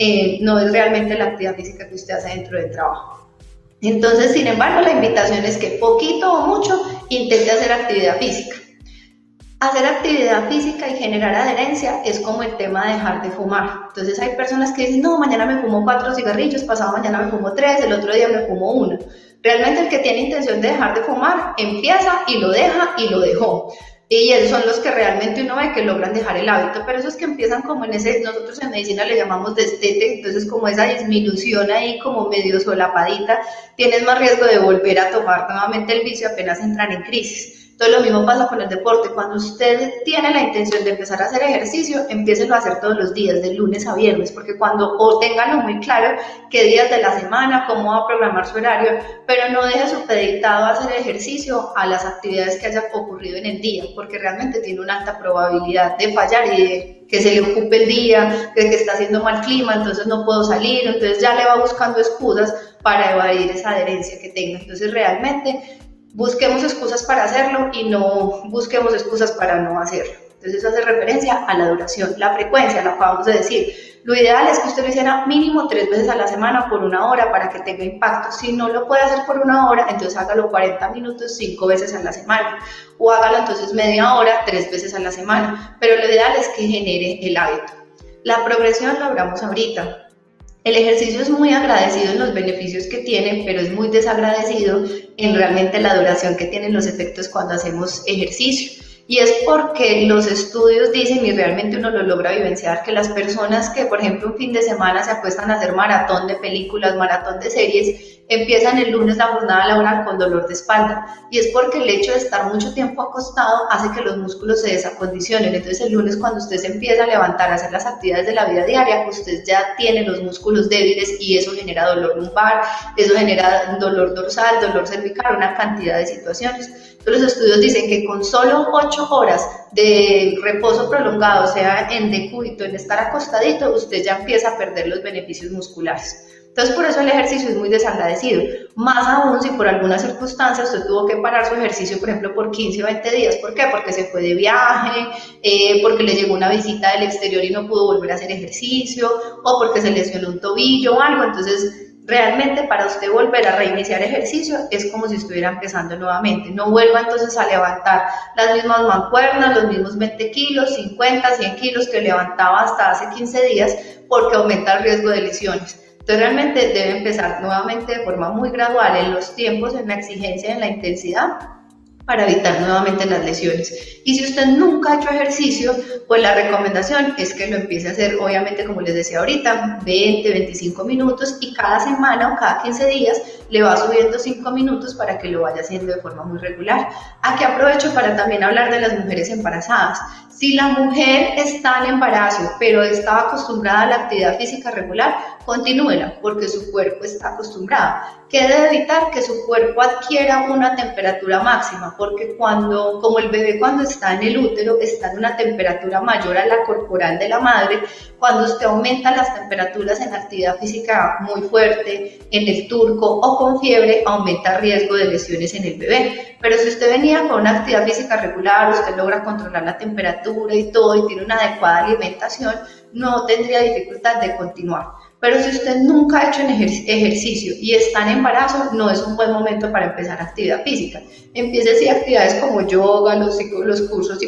no es realmente la actividad física que usted hace dentro del trabajo. Entonces, sin embargo, la invitación es que poquito o mucho intente hacer actividad física. Hacer actividad física y generar adherencia es como el tema de dejar de fumar. Entonces hay personas que dicen, no, mañana me fumo 4 cigarrillos, pasado mañana me fumo 3, el otro día me fumo 1. Realmente el que tiene intención de dejar de fumar, empieza y lo deja y lo dejó. Y esos son los que realmente uno ve que logran dejar el hábito, pero esos que empiezan como en ese, nosotros en medicina le llamamos destete, entonces como esa disminución ahí como medio solapadita, tienes más riesgo de volver a tomar nuevamente el vicio apenas entran en crisis. Entonces lo mismo pasa con el deporte. Cuando usted tiene la intención de empezar a hacer ejercicio, empiécelo a hacer todos los días, de lunes a viernes, porque o ténganlo muy claro qué días de la semana, cómo va a programar su horario, pero no deje supeditado a hacer ejercicio a las actividades que haya ocurrido en el día, porque realmente tiene una alta probabilidad de fallar y de que se le ocupe el día, de que está haciendo mal clima, entonces no puedo salir, entonces ya le va buscando excusas para evadir esa adherencia que tenga. Entonces realmente busquemos excusas para hacerlo y no busquemos excusas para no hacerlo. Entonces eso hace referencia a la duración, la frecuencia, la acabamos de decir. Lo ideal es que usted lo hiciera mínimo 3 veces a la semana por 1 hora para que tenga impacto. Si no lo puede hacer por 1 hora, entonces hágalo 40 minutos 5 veces a la semana. O hágalo entonces media hora 3 veces a la semana. Pero lo ideal es que genere el hábito. La progresión la hablamos ahorita. El ejercicio es muy agradecido en los beneficios que tiene, pero es muy desagradecido en realmente la duración que tienen los efectos cuando hacemos ejercicio. Y es porque los estudios dicen, y realmente uno lo logra vivenciar, que las personas que, por ejemplo, un fin de semana se acuestan a hacer maratón de películas, maratón de series, empiezan el lunes la jornada laboral con dolor de espalda. Y es porque el hecho de estar mucho tiempo acostado hace que los músculos se desacondicionen. Entonces el lunes, cuando usted se empieza a levantar a hacer las actividades de la vida diaria, usted ya tiene los músculos débiles y eso genera dolor lumbar, eso genera dolor dorsal, dolor cervical, una cantidad de situaciones. Entonces los estudios dicen que con solo 8 horas de reposo prolongado, sea en decúbito, en estar acostadito, usted ya empieza a perder los beneficios musculares. Entonces por eso el ejercicio es muy desagradecido, más aún si por alguna circunstancia usted tuvo que parar su ejercicio, por ejemplo, por 15 o 20 días. ¿Por qué? Porque se fue de viaje, porque le llegó una visita del exterior y no pudo volver a hacer ejercicio, o porque se lesionó un tobillo o algo. Entonces realmente para usted volver a reiniciar ejercicio es como si estuviera empezando nuevamente. No vuelva entonces a levantar las mismas mancuernas, los mismos 20 kilos, 50, 100 kilos que levantaba hasta hace 15 días, porque aumenta el riesgo de lesiones. Entonces realmente debe empezar nuevamente de forma muy gradual en los tiempos, en la exigencia, en la intensidad, para evitar nuevamente las lesiones. Y si usted nunca ha hecho ejercicio, pues la recomendación es que lo empiece a hacer, obviamente, como les decía ahorita, 20, 25 minutos, y cada semana o cada 15 días le va subiendo 5 minutos para que lo vaya haciendo de forma muy regular. Aquí aprovecho para también hablar de las mujeres embarazadas. Si la mujer está en embarazo, pero estaba acostumbrada a la actividad física regular, continúela, porque su cuerpo está acostumbrado. ¿Qué debe evitar? Que su cuerpo adquiera una temperatura máxima, porque como el bebé cuando está en el útero está en una temperatura mayor a la corporal de la madre, cuando usted aumenta las temperaturas en actividad física muy fuerte, en el turco o con fiebre, aumenta el riesgo de lesiones en el bebé. Pero si usted venía con una actividad física regular, usted logra controlar la temperatura y todo, y tiene una adecuada alimentación, no tendría dificultad de continuar. Pero si usted nunca ha hecho ejercicio y está en embarazo, no es un buen momento para empezar actividad física. Empiece así actividades como yoga, los cursos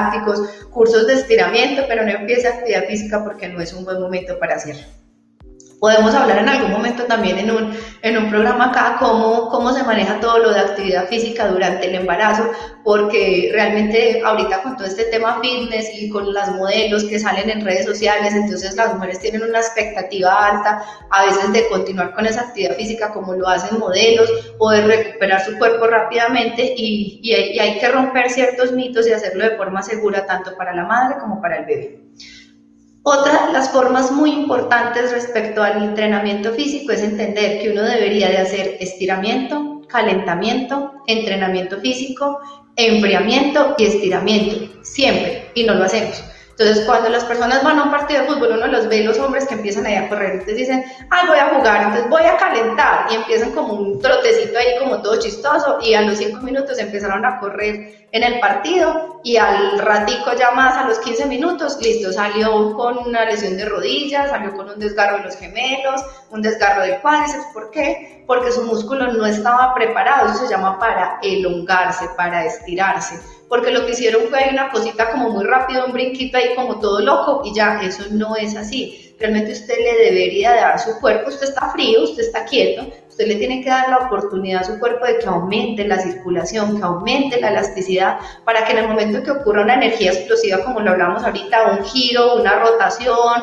psicoprofilácticos, cursos de estiramiento, pero no empiece actividad física porque no es un buen momento para hacerlo. Podemos hablar en algún momento también en un programa acá cómo se maneja todo lo de actividad física durante el embarazo, porque realmente ahorita con todo este tema fitness y con las modelos que salen en redes sociales, entonces las mujeres tienen una expectativa alta a veces de continuar con esa actividad física como lo hacen modelos o de recuperar su cuerpo rápidamente y hay que romper ciertos mitos y hacerlo de forma segura tanto para la madre como para el bebé. Otra de las formas muy importantes respecto al entrenamiento físico es entender que uno debería de hacer estiramiento, calentamiento, entrenamiento físico, enfriamiento y estiramiento, siempre, y no lo hacemos. Entonces, cuando las personas van a un partido de fútbol, uno los ve, los hombres que empiezan ahí a correr, entonces dicen, voy a jugar, entonces voy a calentar, y empiezan como un trotecito ahí como todo chistoso, y a los 5 minutos empezaron a correr en el partido, y al ratico ya más, a los 15 minutos, listo, salió con una lesión de rodilla, salió con un desgarro de los gemelos, un desgarro del cuádriceps. ¿Por qué? Porque su músculo no estaba preparado, eso se llama para elongarse, para estirarse, porque lo que hicieron fue una cosita como muy rápido, un brinquito ahí como todo loco, y ya, eso no es así. Realmente usted le debería dar a su cuerpo, usted está frío, usted está quieto, usted le tiene que dar la oportunidad a su cuerpo de que aumente la circulación, que aumente la elasticidad, para que en el momento que ocurra una energía explosiva, como lo hablamos ahorita, un giro, una rotación,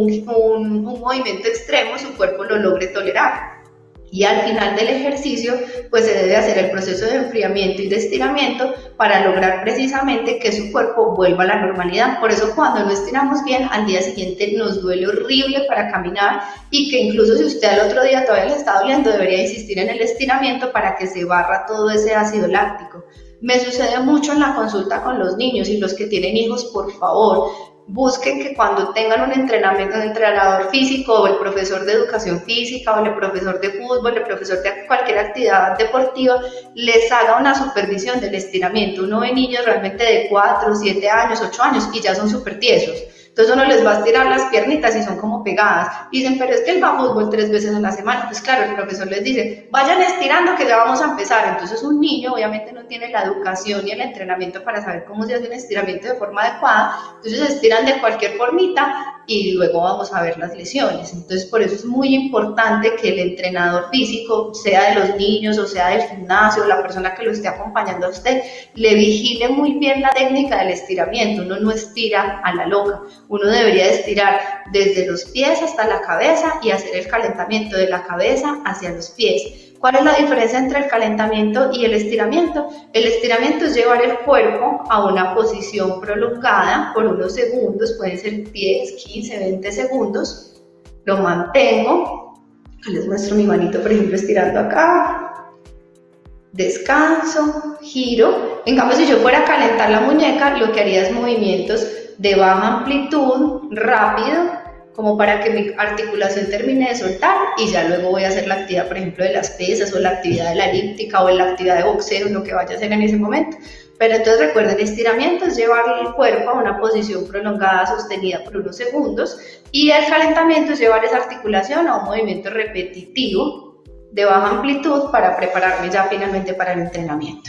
un movimiento extremo, su cuerpo lo logre tolerar. Y al final del ejercicio, pues se debe hacer el proceso de enfriamiento y de estiramiento para lograr precisamente que su cuerpo vuelva a la normalidad. Por eso cuando no estiramos bien, al día siguiente nos duele horrible para caminar, y que incluso si usted al otro día todavía le está doliendo, debería insistir en el estiramiento para que se barra todo ese ácido láctico. Me sucede mucho en la consulta con los niños, y los que tienen hijos, por favor, busquen que cuando tengan un entrenador físico, o el profesor de educación física, o el profesor de fútbol, el profesor de cualquier actividad deportiva, les haga una supervisión del estiramiento. Uno ve niños realmente de 4, 7 años, 8 años y ya son súper tiesos. Entonces uno les va a estirar las piernitas y son como pegadas. Dicen, pero es que él va a fútbol 3 veces a la semana. Pues claro, el profesor les dice, vayan estirando que ya vamos a empezar. Entonces un niño obviamente no tiene la educación y el entrenamiento para saber cómo se hace un estiramiento de forma adecuada. Entonces estiran de cualquier formita y luego vamos a ver las lesiones. Entonces por eso es muy importante que el entrenador físico, sea de los niños o sea del gimnasio, la persona que lo esté acompañando a usted, le vigile muy bien la técnica del estiramiento. Uno no estira a la loca. Uno debería estirar desde los pies hasta la cabeza y hacer el calentamiento de la cabeza hacia los pies. ¿Cuál es la diferencia entre el calentamiento y el estiramiento? El estiramiento es llevar el cuerpo a una posición prolongada por unos segundos, pueden ser 10, 15, 20 segundos. Lo mantengo. Acá les muestro mi manito, por ejemplo, estirando acá. Descanso, giro. En cambio, si yo fuera a calentar la muñeca, lo que haría es movimientos de baja amplitud, rápido, como para que mi articulación termine de soltar, y ya luego voy a hacer la actividad, por ejemplo, de las pesas, o la actividad de la elíptica, o la actividad de boxeo, lo que vaya a hacer en ese momento. Pero entonces recuerden, estiramiento es llevar el cuerpo a una posición prolongada, sostenida por unos segundos, y el calentamiento es llevar esa articulación a un movimiento repetitivo de baja amplitud para prepararme ya finalmente para el entrenamiento.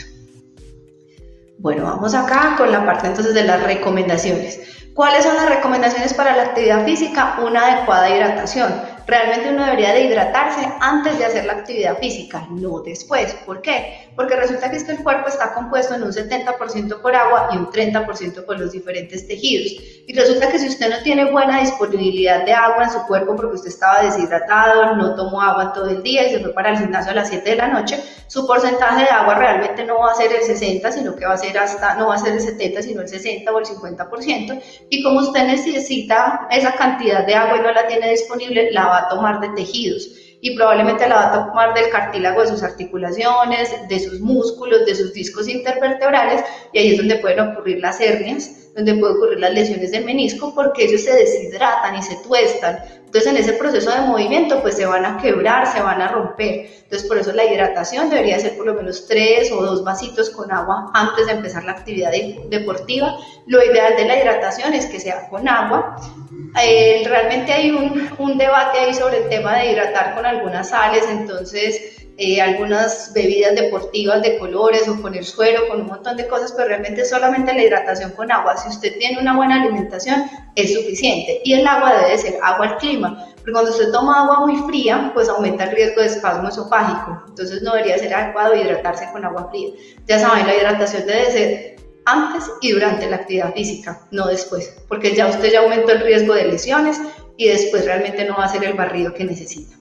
Bueno, vamos acá con la parte entonces de las recomendaciones. ¿Cuáles son las recomendaciones para la actividad física? Una adecuada hidratación. Realmente uno debería de hidratarse antes de hacer la actividad física, no después. ¿Por qué? Porque resulta que el cuerpo está compuesto en un 70% por agua y un 30% por los diferentes tejidos. Y resulta que si usted no tiene buena disponibilidad de agua en su cuerpo porque usted estaba deshidratado, no tomó agua todo el día y se fue para el gimnasio a las 7 de la noche, su porcentaje de agua realmente no va a ser el 60, sino que va a ser no va a ser el 70, sino el 60 o el 50%. Y como usted necesita esa cantidad de agua y no la tiene disponible, la va a tomar de tejidos, y probablemente la va a tomar del cartílago de sus articulaciones, de sus músculos, de sus discos intervertebrales, y ahí es donde pueden ocurrir las hernias, donde pueden ocurrir las lesiones del menisco, porque ellos se deshidratan y se tuestan. Entonces en ese proceso de movimiento pues se van a quebrar, se van a romper. Entonces por eso la hidratación debería ser por lo menos 3 o 2 vasitos con agua antes de empezar la actividad deportiva. Lo ideal de la hidratación es que sea con agua. Realmente hay un debate ahí sobre el tema de hidratar con algunas sales, entonces algunas bebidas deportivas de colores o con el suero, con un montón de cosas, pero realmente solamente la hidratación con agua. Si usted tiene una buena alimentación es suficiente, y el agua debe ser agua al clima. porque cuando usted toma agua muy fría, pues aumenta el riesgo de espasmo esofágico, entonces no debería ser adecuado hidratarse con agua fría. Ya saben, la hidratación debe ser antes y durante la actividad física, no después, porque ya usted ya aumentó el riesgo de lesiones y después realmente no va a hacer el barrido que necesita.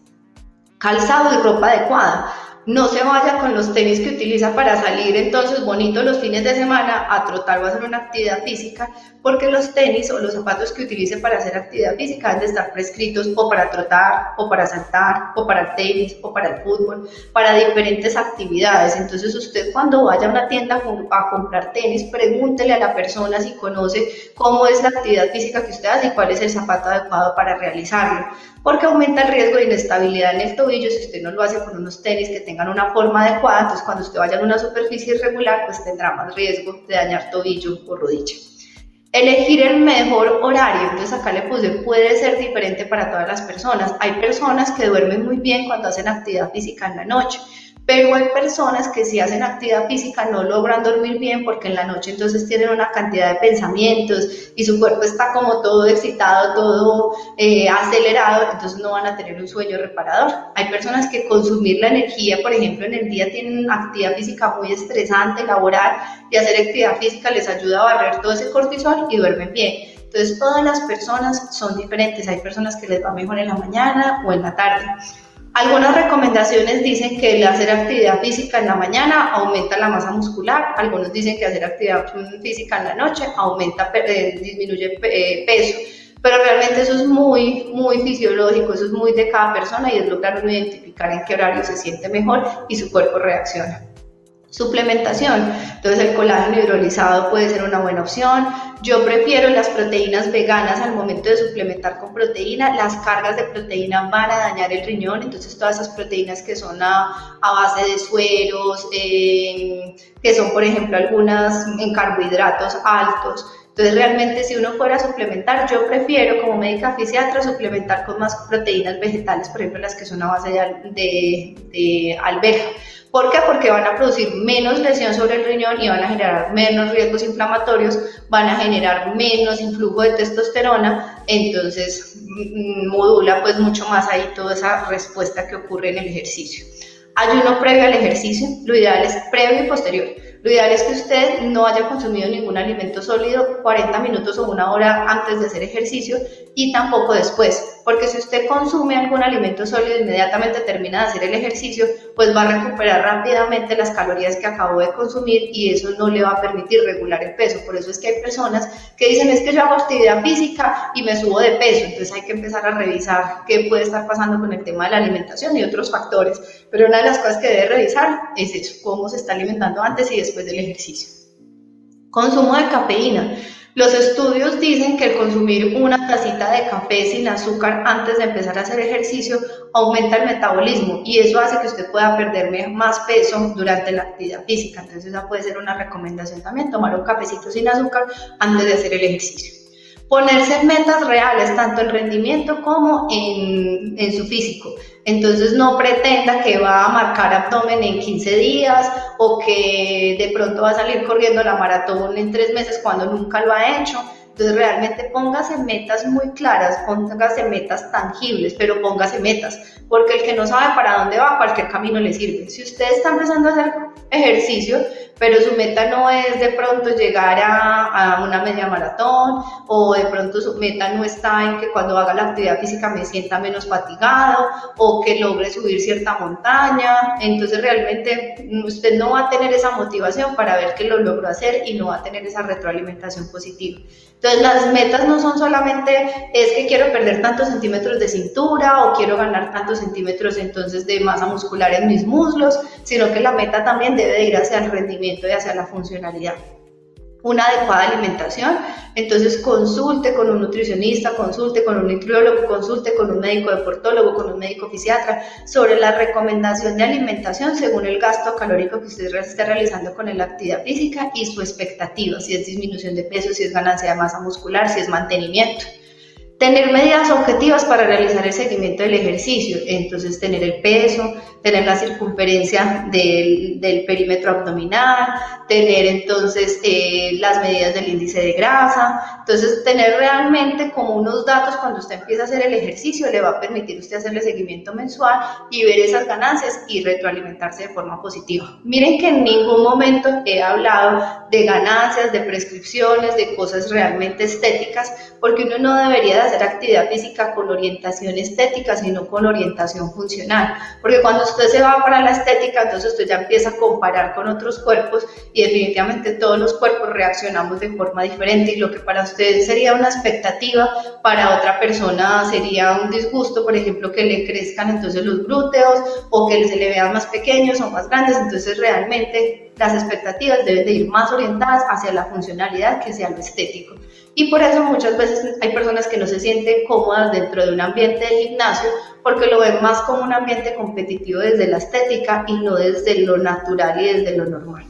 Calzado y ropa adecuada. No se vaya con los tenis que utiliza para salir entonces bonito los fines de semana a trotar o a hacer una actividad física, porque los tenis o los zapatos que utilice para hacer actividad física deben de estar prescritos o para trotar, o para saltar, o para el tenis, o para el fútbol, para diferentes actividades. Entonces usted cuando vaya a una tienda a comprar tenis, pregúntele a la persona si conoce cómo es la actividad física que usted hace y cuál es el zapato adecuado para realizarlo, porque aumenta el riesgo de inestabilidad en el tobillo si usted no lo hace con unos tenis que tengan una forma adecuada. Entonces cuando usted vaya a una superficie irregular, pues tendrá más riesgo de dañar tobillo o rodilla. Elegir el mejor horario, entonces acá le puse, puede ser diferente para todas las personas. Hay personas que duermen muy bien cuando hacen actividad física en la noche, pero hay personas que si hacen actividad física no logran dormir bien porque en la noche entonces tienen una cantidad de pensamientos y su cuerpo está como todo excitado, todo acelerado, entonces no van a tener un sueño reparador. Hay personas que consumir la energía, por ejemplo, en el día tienen actividad física muy estresante, laboral, y hacer actividad física les ayuda a barrer todo ese cortisol y duermen bien. Entonces todas las personas son diferentes, hay personas que les va mejor en la mañana o en la tarde. Algunas recomendaciones dicen que el hacer actividad física en la mañana aumenta la masa muscular, algunos dicen que hacer actividad física en la noche disminuye peso, pero realmente eso es muy fisiológico, eso es muy de cada persona y es lograr identificar en qué horario se siente mejor y su cuerpo reacciona. Suplementación, entonces el colágeno hidrolizado puede ser una buena opción. Yo prefiero las proteínas veganas al momento de suplementar con proteína. Las cargas de proteína van a dañar el riñón, entonces todas esas proteínas que son a base de sueros, que son por ejemplo algunas en carbohidratos altos. Entonces realmente si uno fuera a suplementar, yo prefiero como médica fisiatra suplementar con más proteínas vegetales, por ejemplo las que son a base de alberja. ¿Por qué? Porque van a producir menos lesión sobre el riñón y van a generar menos riesgos inflamatorios, van a generar menos influjo de testosterona, entonces modula pues mucho más ahí toda esa respuesta que ocurre en el ejercicio. Ayuno previo al ejercicio, lo ideal es previo y posterior. Lo ideal es que usted no haya consumido ningún alimento sólido 40 minutos o una hora antes de hacer ejercicio y tampoco después, porque si usted consume algún alimento sólido inmediatamente termina de hacer el ejercicio, pues va a recuperar rápidamente las calorías que acabó de consumir y eso no le va a permitir regular el peso. Por eso es que hay personas que dicen es que yo hago actividad física y me subo de peso, entonces hay que empezar a revisar qué puede estar pasando con el tema de la alimentación y otros factores, pero una de las cosas que debe revisar es eso, cómo se está alimentando antes y después del ejercicio. Consumo de cafeína. Los estudios dicen que el consumir una tacita de café sin azúcar antes de empezar a hacer ejercicio aumenta el metabolismo y eso hace que usted pueda perder más peso durante la actividad física. Entonces esa puede ser una recomendación también, tomar un cafecito sin azúcar antes de hacer el ejercicio. Ponerse metas reales, tanto en rendimiento como en su físico. Entonces no pretenda que va a marcar abdomen en 15 días o que de pronto va a salir corriendo la maratón en 3 meses cuando nunca lo ha hecho. Entonces realmente póngase metas muy claras, póngase metas tangibles, pero póngase metas, porque el que no sabe para dónde va, cualquier camino le sirve. Si usted está empezando a hacer ejercicio, pero su meta no es de pronto llegar a una media maratón, o de pronto su meta no está en que cuando haga la actividad física me sienta menos fatigado, o que logre subir cierta montaña, entonces realmente usted no va a tener esa motivación para ver que lo logró hacer y no va a tener esa retroalimentación positiva. Entonces las metas no son solamente es que quiero perder tantos centímetros de cintura o quiero ganar tantos centímetros entonces de masa muscular en mis muslos, sino que la meta también debe ir hacia el rendimiento y hacia la funcionalidad. Una adecuada alimentación, entonces consulte con un nutricionista, consulte con un nutriólogo, consulte con un médico deportólogo, con un médico fisiatra sobre la recomendación de alimentación según el gasto calórico que usted esté realizando con la actividad física y su expectativa, si es disminución de peso, si es ganancia de masa muscular, si es mantenimiento. Tener medidas objetivas para realizar el seguimiento del ejercicio, entonces tener el peso, tener la circunferencia del perímetro abdominal, tener entonces las medidas del índice de grasa. Entonces tener realmente como unos datos cuando usted empieza a hacer el ejercicio le va a permitir a usted hacerle seguimiento mensual y ver esas ganancias y retroalimentarse de forma positiva. Miren que en ningún momento he hablado de ganancias, de prescripciones, de cosas realmente estéticas, porque uno no debería de hacer actividad física con orientación estética, sino con orientación funcional, porque cuando usted se va para la estética, entonces usted ya empieza a comparar con otros cuerpos y definitivamente todos los cuerpos reaccionamos de forma diferente y lo que para usted sería una expectativa, para otra persona sería un disgusto, por ejemplo, que le crezcan entonces los glúteos o que se le vean más pequeños o más grandes. Entonces realmente las expectativas deben de ir más orientadas hacia la funcionalidad que hacia lo estético. Y por eso muchas veces hay personas que no se sienten cómodas dentro de un ambiente de gimnasio porque lo ven más como un ambiente competitivo desde la estética y no desde lo natural y desde lo normal.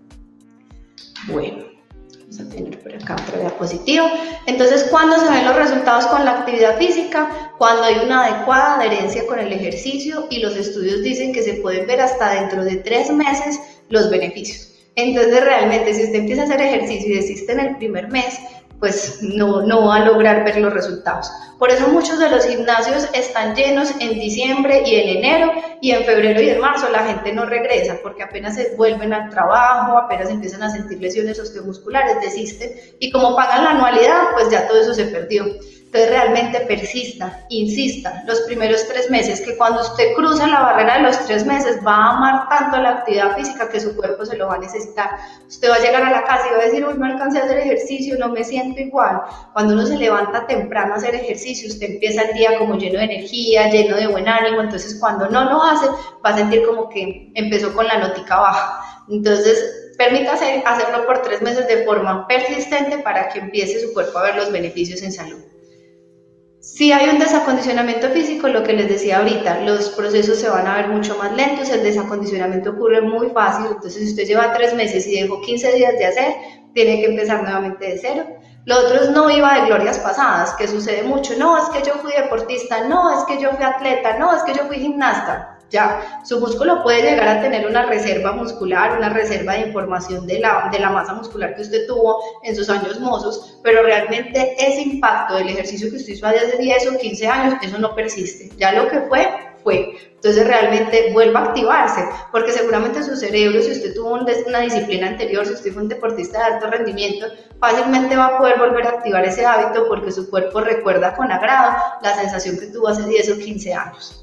Bueno, vamos a tener por acá otra diapositiva. Entonces, ¿cuándo se ven los resultados con la actividad física? Cuando hay una adecuada adherencia con el ejercicio y los estudios dicen que se pueden ver hasta dentro de 3 meses los beneficios. Entonces, realmente, si usted empieza a hacer ejercicio y desiste en el primer mes, pues no va a lograr ver los resultados. Por eso muchos de los gimnasios están llenos en diciembre y en enero, y en febrero y en marzo la gente no regresa porque apenas se vuelven al trabajo, apenas empiezan a sentir lesiones osteomusculares, desisten, y como pagan la anualidad, pues ya todo eso se perdió. Entonces realmente persista, insista, los primeros 3 meses, que cuando usted cruza la barrera de los 3 meses va a amar tanto la actividad física que su cuerpo se lo va a necesitar. Usted va a llegar a la casa y va a decir, uy, no alcancé a hacer ejercicio, no me siento igual. Cuando uno se levanta temprano a hacer ejercicio, usted empieza el día como lleno de energía, lleno de buen ánimo, entonces cuando no lo hace, va a sentir como que empezó con la notica baja. Entonces, permítase hacerlo por 3 meses de forma persistente para que empiece su cuerpo a ver los beneficios en salud. Si hay un desacondicionamiento físico, lo que les decía ahorita, los procesos se van a ver mucho más lentos, el desacondicionamiento ocurre muy fácil, entonces si usted lleva 3 meses y dejó 15 días de hacer, tiene que empezar nuevamente de cero. Lo otro es no iba de glorias pasadas, que sucede mucho, no, es que yo fui deportista, no, es que yo fui atleta, no, es que yo fui gimnasta. Ya, su músculo puede llegar a tener una reserva muscular, una reserva de información de la masa muscular que usted tuvo en sus años mozos, pero realmente ese impacto del ejercicio que usted hizo hace 10 o 15 años, eso no persiste. Ya lo que fue. Entonces realmente vuelva a activarse, porque seguramente su cerebro, si usted tuvo una disciplina anterior, si usted fue un deportista de alto rendimiento, fácilmente va a poder volver a activar ese hábito porque su cuerpo recuerda con agrado la sensación que tuvo hace 10 o 15 años.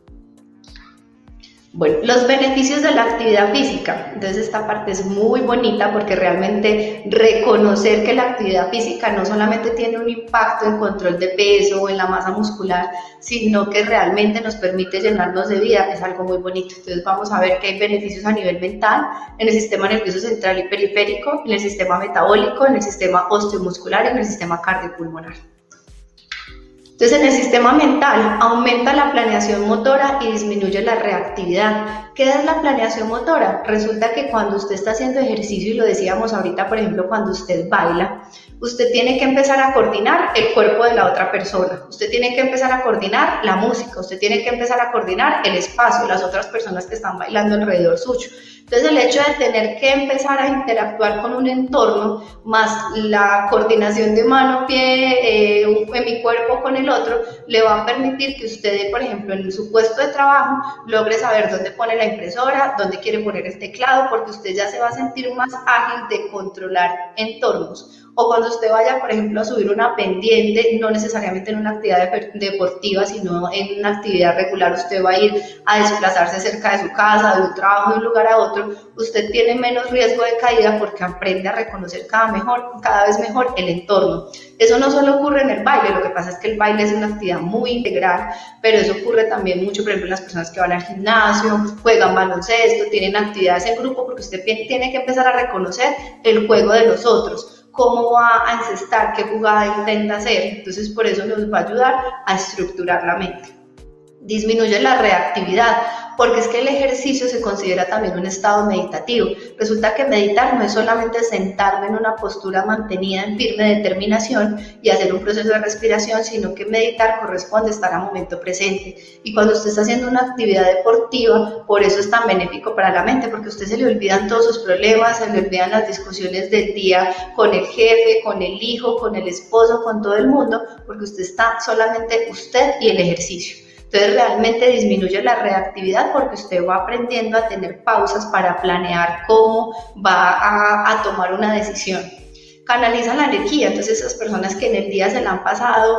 Bueno, los beneficios de la actividad física. Entonces esta parte es muy bonita porque realmente reconocer que la actividad física no solamente tiene un impacto en control de peso o en la masa muscular, sino que realmente nos permite llenarnos de vida, es algo muy bonito. Entonces vamos a ver que hay beneficios a nivel mental, en el sistema nervioso central y periférico, en el sistema metabólico, en el sistema osteomuscular y en el sistema cardiopulmonar. Entonces, en el sistema mental aumenta la planeación motora y disminuye la reactividad. ¿Qué es la planeación motora? Resulta que cuando usted está haciendo ejercicio, y lo decíamos ahorita, por ejemplo, cuando usted baila, usted tiene que empezar a coordinar el cuerpo de la otra persona. Usted tiene que empezar a coordinar la música. Usted tiene que empezar a coordinar el espacio, las otras personas que están bailando alrededor suyo. Entonces el hecho de tener que empezar a interactuar con un entorno, más la coordinación de mano, pie, en mi cuerpo con el otro, le va a permitir que usted, por ejemplo, en su puesto de trabajo, logre saber dónde pone la impresora, dónde quiere poner el teclado, porque usted ya se va a sentir más ágil de controlar entornos. O cuando usted vaya, por ejemplo, a subir una pendiente, no necesariamente en una actividad deportiva, sino en una actividad regular, usted va a ir a desplazarse cerca de su casa, de un trabajo, de un lugar a otro, usted tiene menos riesgo de caída porque aprende a reconocer cada vez mejor el entorno. Eso no solo ocurre en el baile, lo que pasa es que el baile es una actividad muy integral, pero eso ocurre también mucho, por ejemplo, en las personas que van al gimnasio, juegan baloncesto, tienen actividades en grupo, porque usted tiene que empezar a reconocer el juego de los otros. Cómo va a encestar, qué jugada intenta hacer. Entonces por eso nos va a ayudar a estructurar la mente. Disminuye la reactividad. porque es que el ejercicio se considera también un estado meditativo. Resulta que meditar no es solamente sentarme en una postura mantenida en firme determinación y hacer un proceso de respiración, sino que meditar corresponde a estar a momento presente. Y cuando usted está haciendo una actividad deportiva, por eso es tan benéfico para la mente, porque a usted se le olvidan todos sus problemas, se le olvidan las discusiones del día con el jefe, con el hijo, con el esposo, con todo el mundo, porque usted está solamente usted y el ejercicio. Entonces realmente disminuye la reactividad porque usted va aprendiendo a tener pausas para planear cómo va a tomar una decisión. Canalizan la energía, entonces esas personas que en el día se la han pasado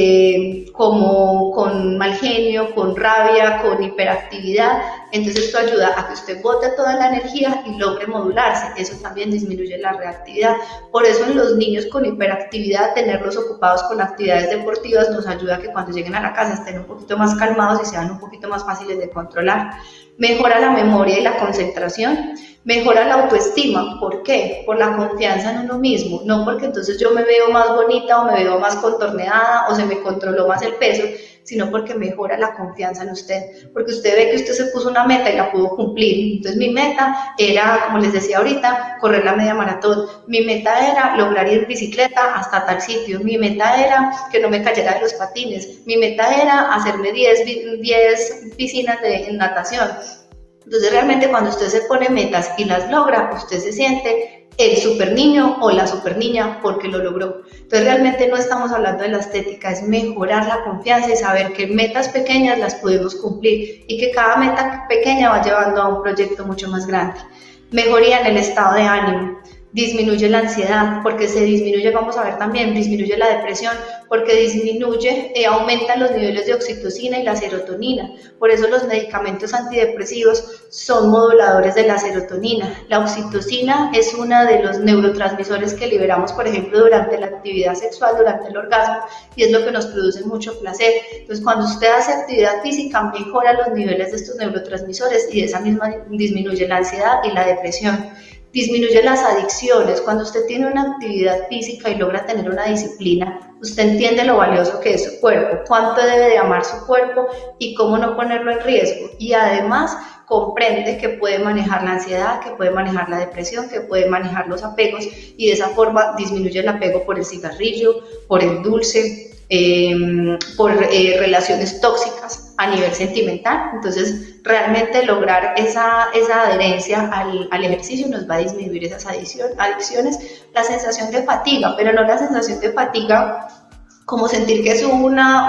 como con mal genio, con rabia, con hiperactividad, entonces esto ayuda a que usted bote toda la energía y logre modularse, eso también disminuye la reactividad. Por eso en los niños con hiperactividad, tenerlos ocupados con actividades deportivas nos ayuda a que cuando lleguen a la casa estén un poquito más calmados y sean un poquito más fáciles de controlar. Mejora la memoria y la concentración. Mejora la autoestima. ¿Por qué? Por la confianza en uno mismo, no porque entonces yo me veo más bonita o me veo más contorneada o se me controló más el peso, sino porque mejora la confianza en usted, porque usted ve que usted se puso una meta y la pudo cumplir. Entonces mi meta era, como les decía ahorita, correr la media maratón. Mi meta era lograr ir en bicicleta hasta tal sitio. Mi meta era que no me cayera de los patines. Mi meta era hacerme 10 piscinas de natación. Entonces realmente cuando usted se pone metas y las logra, usted se siente el super niño o la super niña porque lo logró. Entonces realmente no estamos hablando de la estética, es mejorar la confianza y saber que metas pequeñas las podemos cumplir y que cada meta pequeña va llevando a un proyecto mucho más grande. Mejoría en el estado de ánimo. Disminuye la ansiedad, porque se disminuye, vamos a ver también, disminuye la depresión, porque disminuye, aumentan los niveles de oxitocina y la serotonina. Por eso los medicamentos antidepresivos son moduladores de la serotonina. La oxitocina es uno de los neurotransmisores que liberamos, por ejemplo, durante la actividad sexual, durante el orgasmo, y es lo que nos produce mucho placer. Entonces, cuando usted hace actividad física, mejora los niveles de estos neurotransmisores y de esa misma disminuye la ansiedad y la depresión. Disminuye las adicciones. Cuando usted tiene una actividad física y logra tener una disciplina, usted entiende lo valioso que es su cuerpo, cuánto debe de amar su cuerpo y cómo no ponerlo en riesgo. Y además comprende que puede manejar la ansiedad, que puede manejar la depresión, que puede manejar los apegos y de esa forma disminuye el apego por el cigarrillo, por el dulce, por relaciones tóxicas a nivel sentimental. Entonces realmente lograr esa adherencia al ejercicio nos va a disminuir esas adicciones. La sensación de fatiga, pero no la sensación de fatiga como sentir que subo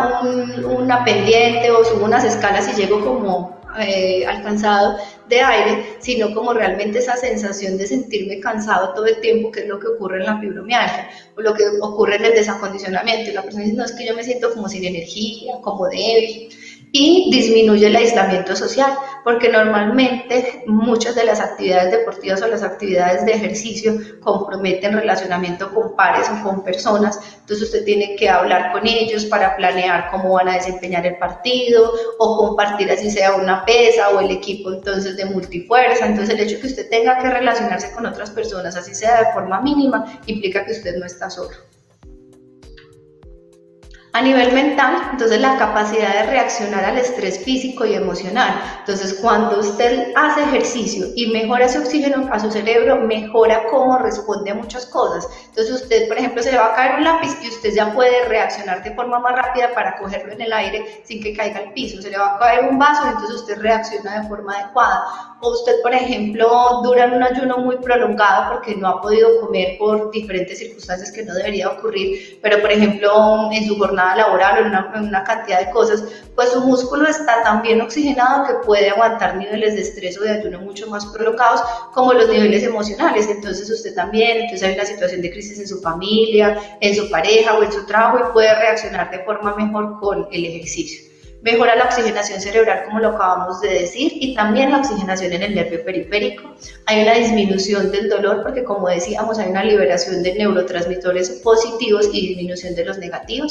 una pendiente o subo unas escalas y llego como alcanzado de aire, sino como realmente esa sensación de sentirme cansado todo el tiempo, que es lo que ocurre en la fibromialgia o lo que ocurre en el desacondicionamiento. La persona dice, no, es que yo me siento como sin energía, como débil. Y disminuye el aislamiento social, porque normalmente muchas de las actividades deportivas o las actividades de ejercicio comprometen relacionamiento con pares o con personas. Entonces usted tiene que hablar con ellos para planear cómo van a desempeñar el partido o compartir así sea una pesa o el equipo entonces de multifuerza. Entonces el hecho de que usted tenga que relacionarse con otras personas así sea de forma mínima implica que usted no está solo. A nivel mental, entonces la capacidad de reaccionar al estrés físico y emocional. Entonces cuando usted hace ejercicio y mejora ese oxígeno a su cerebro, mejora cómo responde a muchas cosas. Entonces usted, por ejemplo, se le va a caer un lápiz y usted ya puede reaccionar de forma más rápida para cogerlo en el aire sin que caiga al piso. Se le va a caer un vaso y entonces usted reacciona de forma adecuada. O usted, por ejemplo, dura en un ayuno muy prolongado porque no ha podido comer por diferentes circunstancias que no debería ocurrir, pero por ejemplo en su jornada laboral o en una cantidad de cosas, pues su músculo está tan bien oxigenado que puede aguantar niveles de estrés o de ayuno mucho más prolongados como los niveles emocionales. Entonces usted también, entonces hay una situación de crisis en su familia, en su pareja o en su trabajo y puede reaccionar de forma mejor con el ejercicio. Mejora la oxigenación cerebral, como lo acabamos de decir, y también la oxigenación en el nervio periférico. Hay una disminución del dolor porque, como decíamos, hay una liberación de neurotransmisores positivos y disminución de los negativos.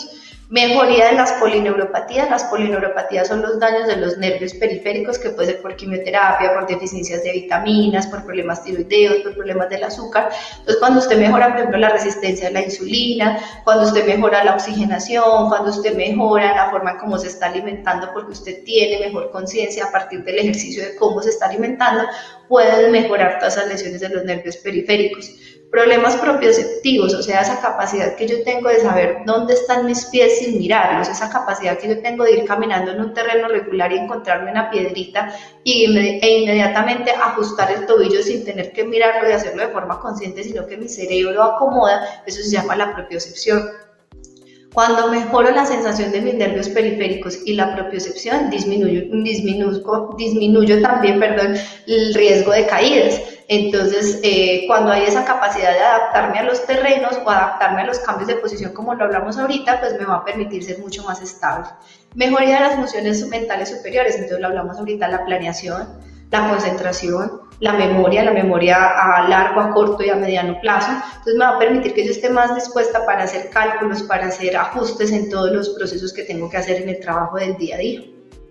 Mejoría de las polineuropatías. Las polineuropatías son los daños de los nervios periféricos, que puede ser por quimioterapia, por deficiencias de vitaminas, por problemas tiroideos, por problemas del azúcar. Entonces, cuando usted mejora, por ejemplo, la resistencia a la insulina, cuando usted mejora la oxigenación, cuando usted mejora la forma en cómo se está alimentando, porque usted tiene mejor conciencia a partir del ejercicio de cómo se está alimentando, pueden mejorar todas esas lesiones de los nervios periféricos. Problemas propioceptivos, o sea, esa capacidad que yo tengo de saber dónde están mis pies sin mirarlos, esa capacidad que yo tengo de ir caminando en un terreno regular y encontrarme una piedrita e inmediatamente ajustar el tobillo sin tener que mirarlo y hacerlo de forma consciente, sino que mi cerebro acomoda. Eso se llama la propiocepción. Cuando mejoro la sensación de mis nervios periféricos y la propiocepción, disminuyo también, el riesgo de caídas. Entonces, cuando hay esa capacidad de adaptarme a los terrenos o adaptarme a los cambios de posición, como lo hablamos ahorita, pues me va a permitir ser mucho más estable. Mejoría de las funciones mentales superiores, entonces lo hablamos ahorita, la planeación, la concentración, la memoria a largo, a corto y a mediano plazo. Entonces me va a permitir que yo esté más dispuesta para hacer cálculos, para hacer ajustes en todos los procesos que tengo que hacer en el trabajo del día a día.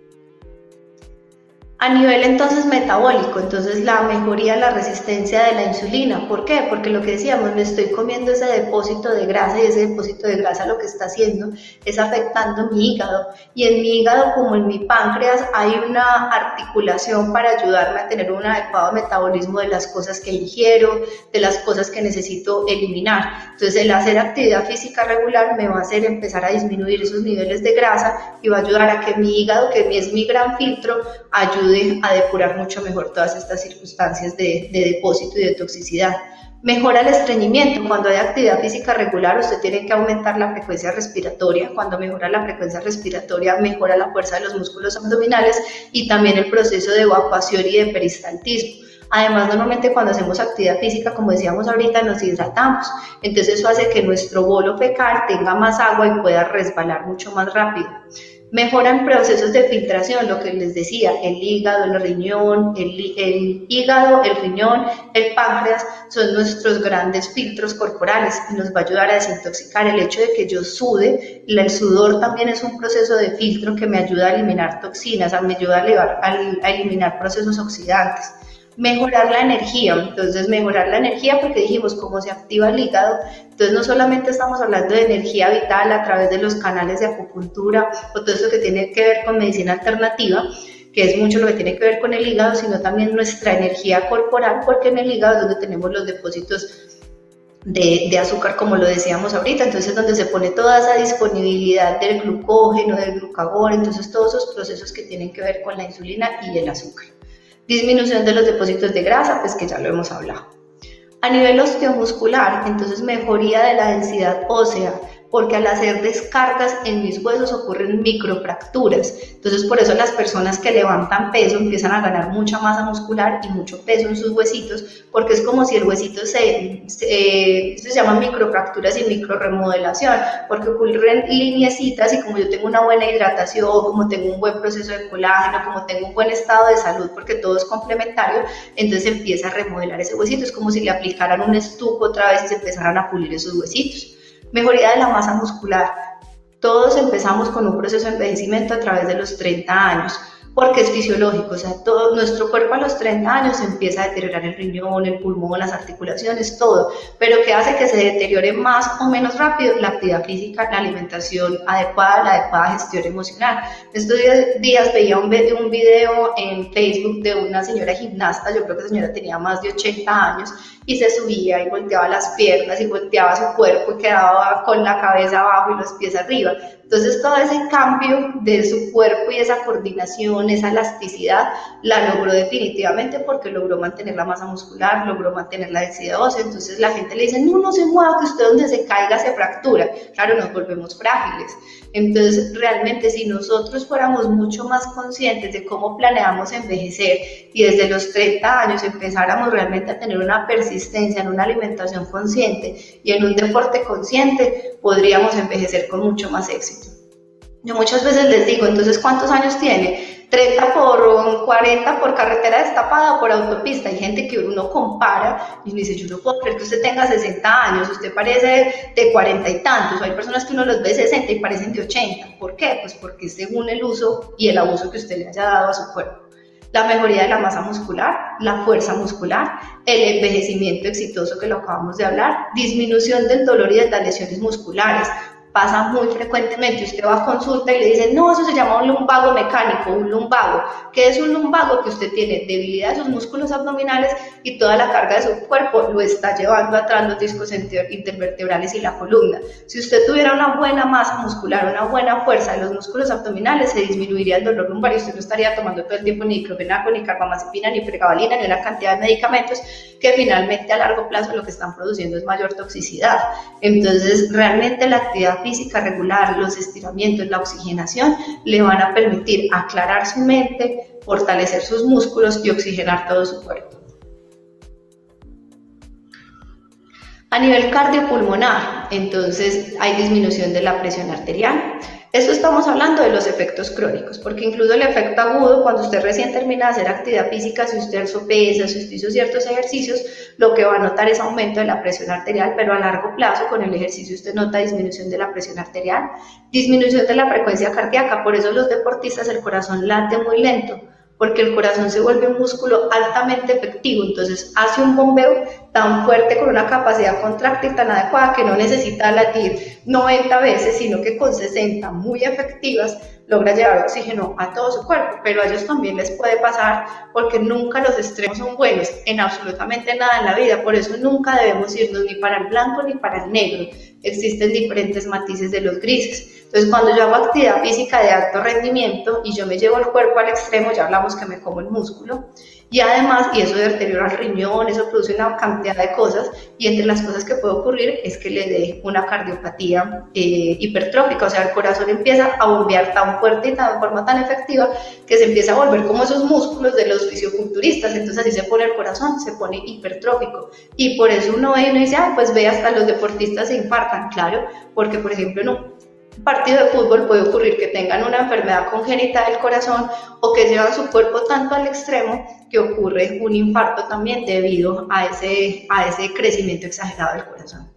A nivel entonces metabólico, entonces la mejoría de la resistencia de la insulina. ¿Por qué? Porque lo que decíamos, me estoy comiendo ese depósito de grasa y ese depósito de grasa lo que está haciendo es afectando mi hígado. Y en mi hígado como en mi páncreas hay una articulación para ayudarme a tener un adecuado metabolismo de las cosas que ingiero, de las cosas que necesito eliminar. Entonces el hacer actividad física regular me va a hacer empezar a disminuir esos niveles de grasa y va a ayudar a que mi hígado, que es mi gran filtro, ayude a depurar mucho mejor todas estas circunstancias de depósito y de toxicidad. Mejora el estreñimiento. Cuando hay actividad física regular, usted tiene que aumentar la frecuencia respiratoria. Cuando mejora la frecuencia respiratoria, mejora la fuerza de los músculos abdominales y también el proceso de evacuación y de peristaltismo. Además, normalmente cuando hacemos actividad física, como decíamos ahorita, nos hidratamos. Entonces eso hace que nuestro bolo fecal tenga más agua y pueda resbalar mucho más rápido. Mejoran procesos de filtración, lo que les decía, el hígado, el riñón, el hígado, el riñón, el páncreas son nuestros grandes filtros corporales y nos va a ayudar a desintoxicar. El hecho de que yo sude, el sudor también es un proceso de filtro que me ayuda a eliminar toxinas, me ayuda a eliminar procesos oxidantes. Mejorar la energía, entonces mejorar la energía porque dijimos cómo se activa el hígado, entonces no solamente estamos hablando de energía vital a través de los canales de acupuntura o todo eso que tiene que ver con medicina alternativa, que es mucho lo que tiene que ver con el hígado, sino también nuestra energía corporal, porque en el hígado es donde tenemos los depósitos de azúcar, como lo decíamos ahorita, entonces donde se pone toda esa disponibilidad del glucógeno, del glucagón, entonces todos esos procesos que tienen que ver con la insulina y el azúcar. Disminución de los depósitos de grasa, pues que ya lo hemos hablado. A nivel osteomuscular, entonces mejoría de la densidad ósea, porque al hacer descargas en mis huesos ocurren microfracturas. Entonces por eso las personas que levantan peso empiezan a ganar mucha masa muscular y mucho peso en sus huesitos, porque es como si el huesito se llaman microfracturas y microremodelación, porque ocurren lineecitas y como yo tengo una buena hidratación, como tengo un buen proceso de colágeno, como tengo un buen estado de salud, porque todo es complementario, entonces empieza a remodelar ese huesito. Es como si le aplicaran un estuco otra vez y se empezaran a pulir esos huesitos. Mejoría de la masa muscular. Todos empezamos con un proceso de envejecimiento a través de los 30 años, porque es fisiológico, o sea, todo nuestro cuerpo a los 30 años empieza a deteriorar el riñón, el pulmón, las articulaciones, todo, pero ¿qué hace que se deteriore más o menos rápido? La actividad física, la alimentación adecuada, la adecuada gestión emocional. Estos días veía un video en Facebook de una señora gimnasta, yo creo que esa señora tenía más de 80 años, y se subía y volteaba las piernas y volteaba su cuerpo y quedaba con la cabeza abajo y los pies arriba. Entonces todo ese cambio de su cuerpo y esa coordinación, esa elasticidad, la logró definitivamente porque logró mantener la masa muscular, logró mantener la densidad ósea. Entonces la gente le dice, no se mueva, que usted donde se caiga se fractura. Claro, nos volvemos frágiles. Entonces realmente si nosotros fuéramos mucho más conscientes de cómo planeamos envejecer y desde los 30 años empezáramos realmente a tener una persistencia en una alimentación consciente y en un deporte consciente, podríamos envejecer con mucho más éxito. Yo muchas veces les digo, entonces, ¿cuántos años tiene? 30 por 40 por carretera destapada o por autopista. Hay gente que uno compara y uno dice, yo no puedo creer que usted tenga 60 años, usted parece de 40 y tantos. Hay personas que uno los ve 60 y parecen de 80. ¿Por qué? Pues porque es según el uso y el abuso que usted le haya dado a su cuerpo. La mejoría de la masa muscular, la fuerza muscular, el envejecimiento exitoso que lo acabamos de hablar, disminución del dolor y de las lesiones musculares. Pasa muy frecuentemente, usted va a consulta y le dicen, no, eso se llama un lumbago mecánico, un lumbago. ¿Qué es un lumbago? Que usted tiene debilidad de sus músculos abdominales y toda la carga de su cuerpo lo está llevando atrás los discos intervertebrales y la columna. Si usted tuviera una buena masa muscular, una buena fuerza de los músculos abdominales, se disminuiría el dolor lumbar y usted no estaría tomando todo el tiempo ni diclofenaco, ni carbamazepina, ni pregabalina, ni una cantidad de medicamentos que finalmente a largo plazo lo que están produciendo es mayor toxicidad. Entonces, realmente la actividad física regular, los estiramientos, la oxigenación le van a permitir aclarar su mente, fortalecer sus músculos y oxigenar todo su cuerpo. A nivel cardiopulmonar, entonces hay disminución de la presión arterial. Esto estamos hablando de los efectos crónicos, porque incluso el efecto agudo, cuando usted recién termina de hacer actividad física, si usted alzó pesas, si usted hizo ciertos ejercicios, lo que va a notar es aumento de la presión arterial, pero a largo plazo con el ejercicio usted nota disminución de la presión arterial, disminución de la frecuencia cardíaca. Por eso los deportistas el corazón late muy lento, porque el corazón se vuelve un músculo altamente efectivo, entonces hace un bombeo tan fuerte con una capacidad contráctil tan adecuada que no necesita latir 90 veces, sino que con 60 muy efectivas logra llevar oxígeno a todo su cuerpo. Pero a ellos también les puede pasar, porque nunca los extremos son buenos en absolutamente nada en la vida. Por eso nunca debemos irnos ni para el blanco ni para el negro. Existen diferentes matices de los grises. Entonces, cuando yo hago actividad física de alto rendimiento y yo me llevo el cuerpo al extremo, ya hablamos que me como el músculo, y además, y eso deteriora el riñón, eso produce una cantidad de cosas, y entre las cosas que puede ocurrir es que le dé una cardiopatía hipertrófica, o sea, el corazón empieza a bombear tan fuerte y de forma tan efectiva que se empieza a volver como esos músculos de los fisioculturistas. Entonces así se pone el corazón, se pone hipertrófico, y por eso uno ve y uno dice, pues ve, hasta los deportistas se infartan, claro, porque por ejemplo no. Un partido de fútbol puede ocurrir que tengan una enfermedad congénita del corazón o que llevan su cuerpo tanto al extremo que ocurre un infarto también debido a ese crecimiento exagerado del corazón.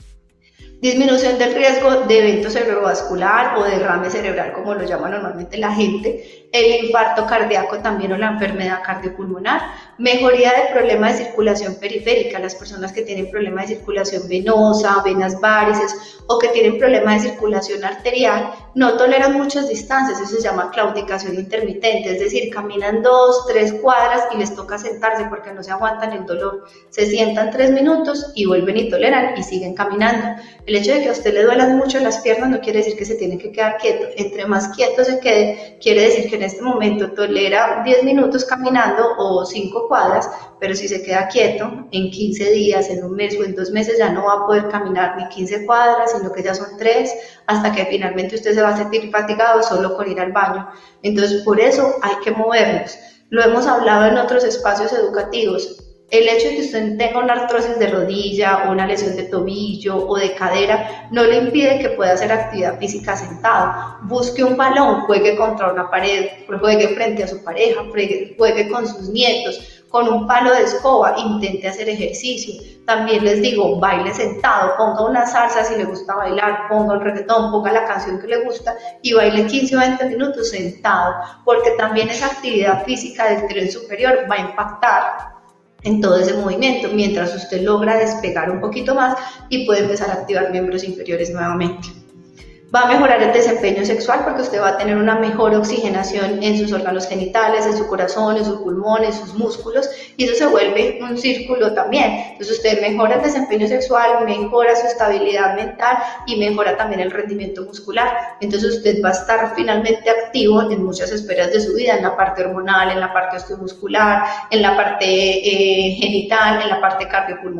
Disminución del riesgo de evento cerebrovascular o derrame cerebral, como lo llama normalmente la gente, el infarto cardíaco también o la enfermedad cardiopulmonar, mejoría del problema de circulación periférica, las personas que tienen problemas de circulación venosa, venas varices o que tienen problemas de circulación arterial, no toleran muchas distancias, eso se llama claudicación intermitente, es decir, caminan 2, 3 cuadras y les toca sentarse porque no se aguantan el dolor, se sientan 3 minutos y vuelven y toleran y siguen caminando. El hecho de que a usted le duelan mucho las piernas no quiere decir que se tiene que quedar quieto. Entre más quieto se quede, quiere decir que en este momento tolera 10 minutos caminando o 5 cuadras, pero si se queda quieto, en 15 días, en un mes o en 2 meses ya no va a poder caminar ni 15 cuadras, sino que ya son 3, hasta que finalmente usted se va a sentir fatigado solo con ir al baño. Entonces, por eso hay que movernos. Lo hemos hablado en otros espacios educativos. El hecho de que usted tenga una artrosis de rodilla o una lesión de tobillo o de cadera no le impide que pueda hacer actividad física sentado. Busque un balón, juegue contra una pared, juegue frente a su pareja, juegue con sus nietos, con un palo de escoba, intente hacer ejercicio. También les digo, baile sentado, ponga una salsa si le gusta bailar, ponga un reggaetón, ponga la canción que le gusta y baile 15 o 20 minutos sentado, porque también esa actividad física del tren superior va a impactar en todo ese movimiento, mientras usted logra despegar un poquito más y puede empezar a activar miembros inferiores nuevamente. Va a mejorar el desempeño sexual porque usted va a tener una mejor oxigenación en sus órganos genitales, en su corazón, en sus pulmones, en sus músculos, y eso se vuelve un círculo también. Entonces usted mejora el desempeño sexual, mejora su estabilidad mental y mejora también el rendimiento muscular. Entonces usted va a estar finalmente activo en muchas esferas de su vida, en la parte hormonal, en la parte osteomuscular, en la parte genital, en la parte cardiopulmonar.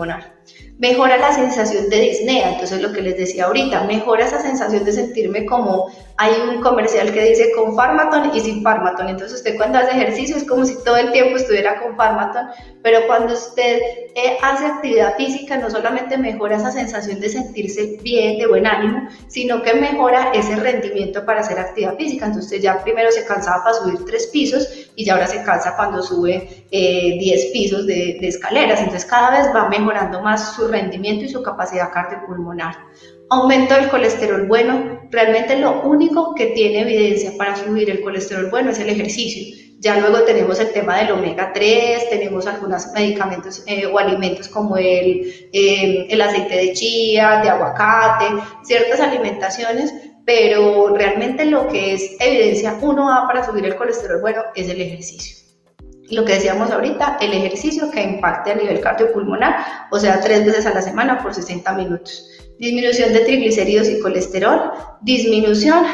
Mejora la sensación de disnea, entonces lo que les decía ahorita, mejora esa sensación de sentirme como, hay un comercial que dice con Pharmaton y sin Pharmaton, entonces usted cuando hace ejercicio es como si todo el tiempo estuviera con Pharmaton, pero cuando usted hace actividad física no solamente mejora esa sensación de sentirse bien, de buen ánimo, sino que mejora ese rendimiento para hacer actividad física, entonces usted ya primero se cansaba para subir 3 pisos y ya ahora se cansa cuando sube 10 pisos de escaleras, entonces cada vez va mejorando más su rendimiento y su capacidad cardiopulmonar. Aumento del colesterol bueno, realmente lo único que tiene evidencia para subir el colesterol bueno es el ejercicio. Ya luego tenemos el tema del omega 3, tenemos algunos medicamentos o alimentos como el aceite de chía, de aguacate, ciertas alimentaciones, pero realmente lo que es evidencia 1A para subir el colesterol bueno es el ejercicio. Lo que decíamos ahorita, el ejercicio que impacte a nivel cardiopulmonar, o sea, 3 veces a la semana por 60 minutos. Disminución de triglicéridos y colesterol, disminución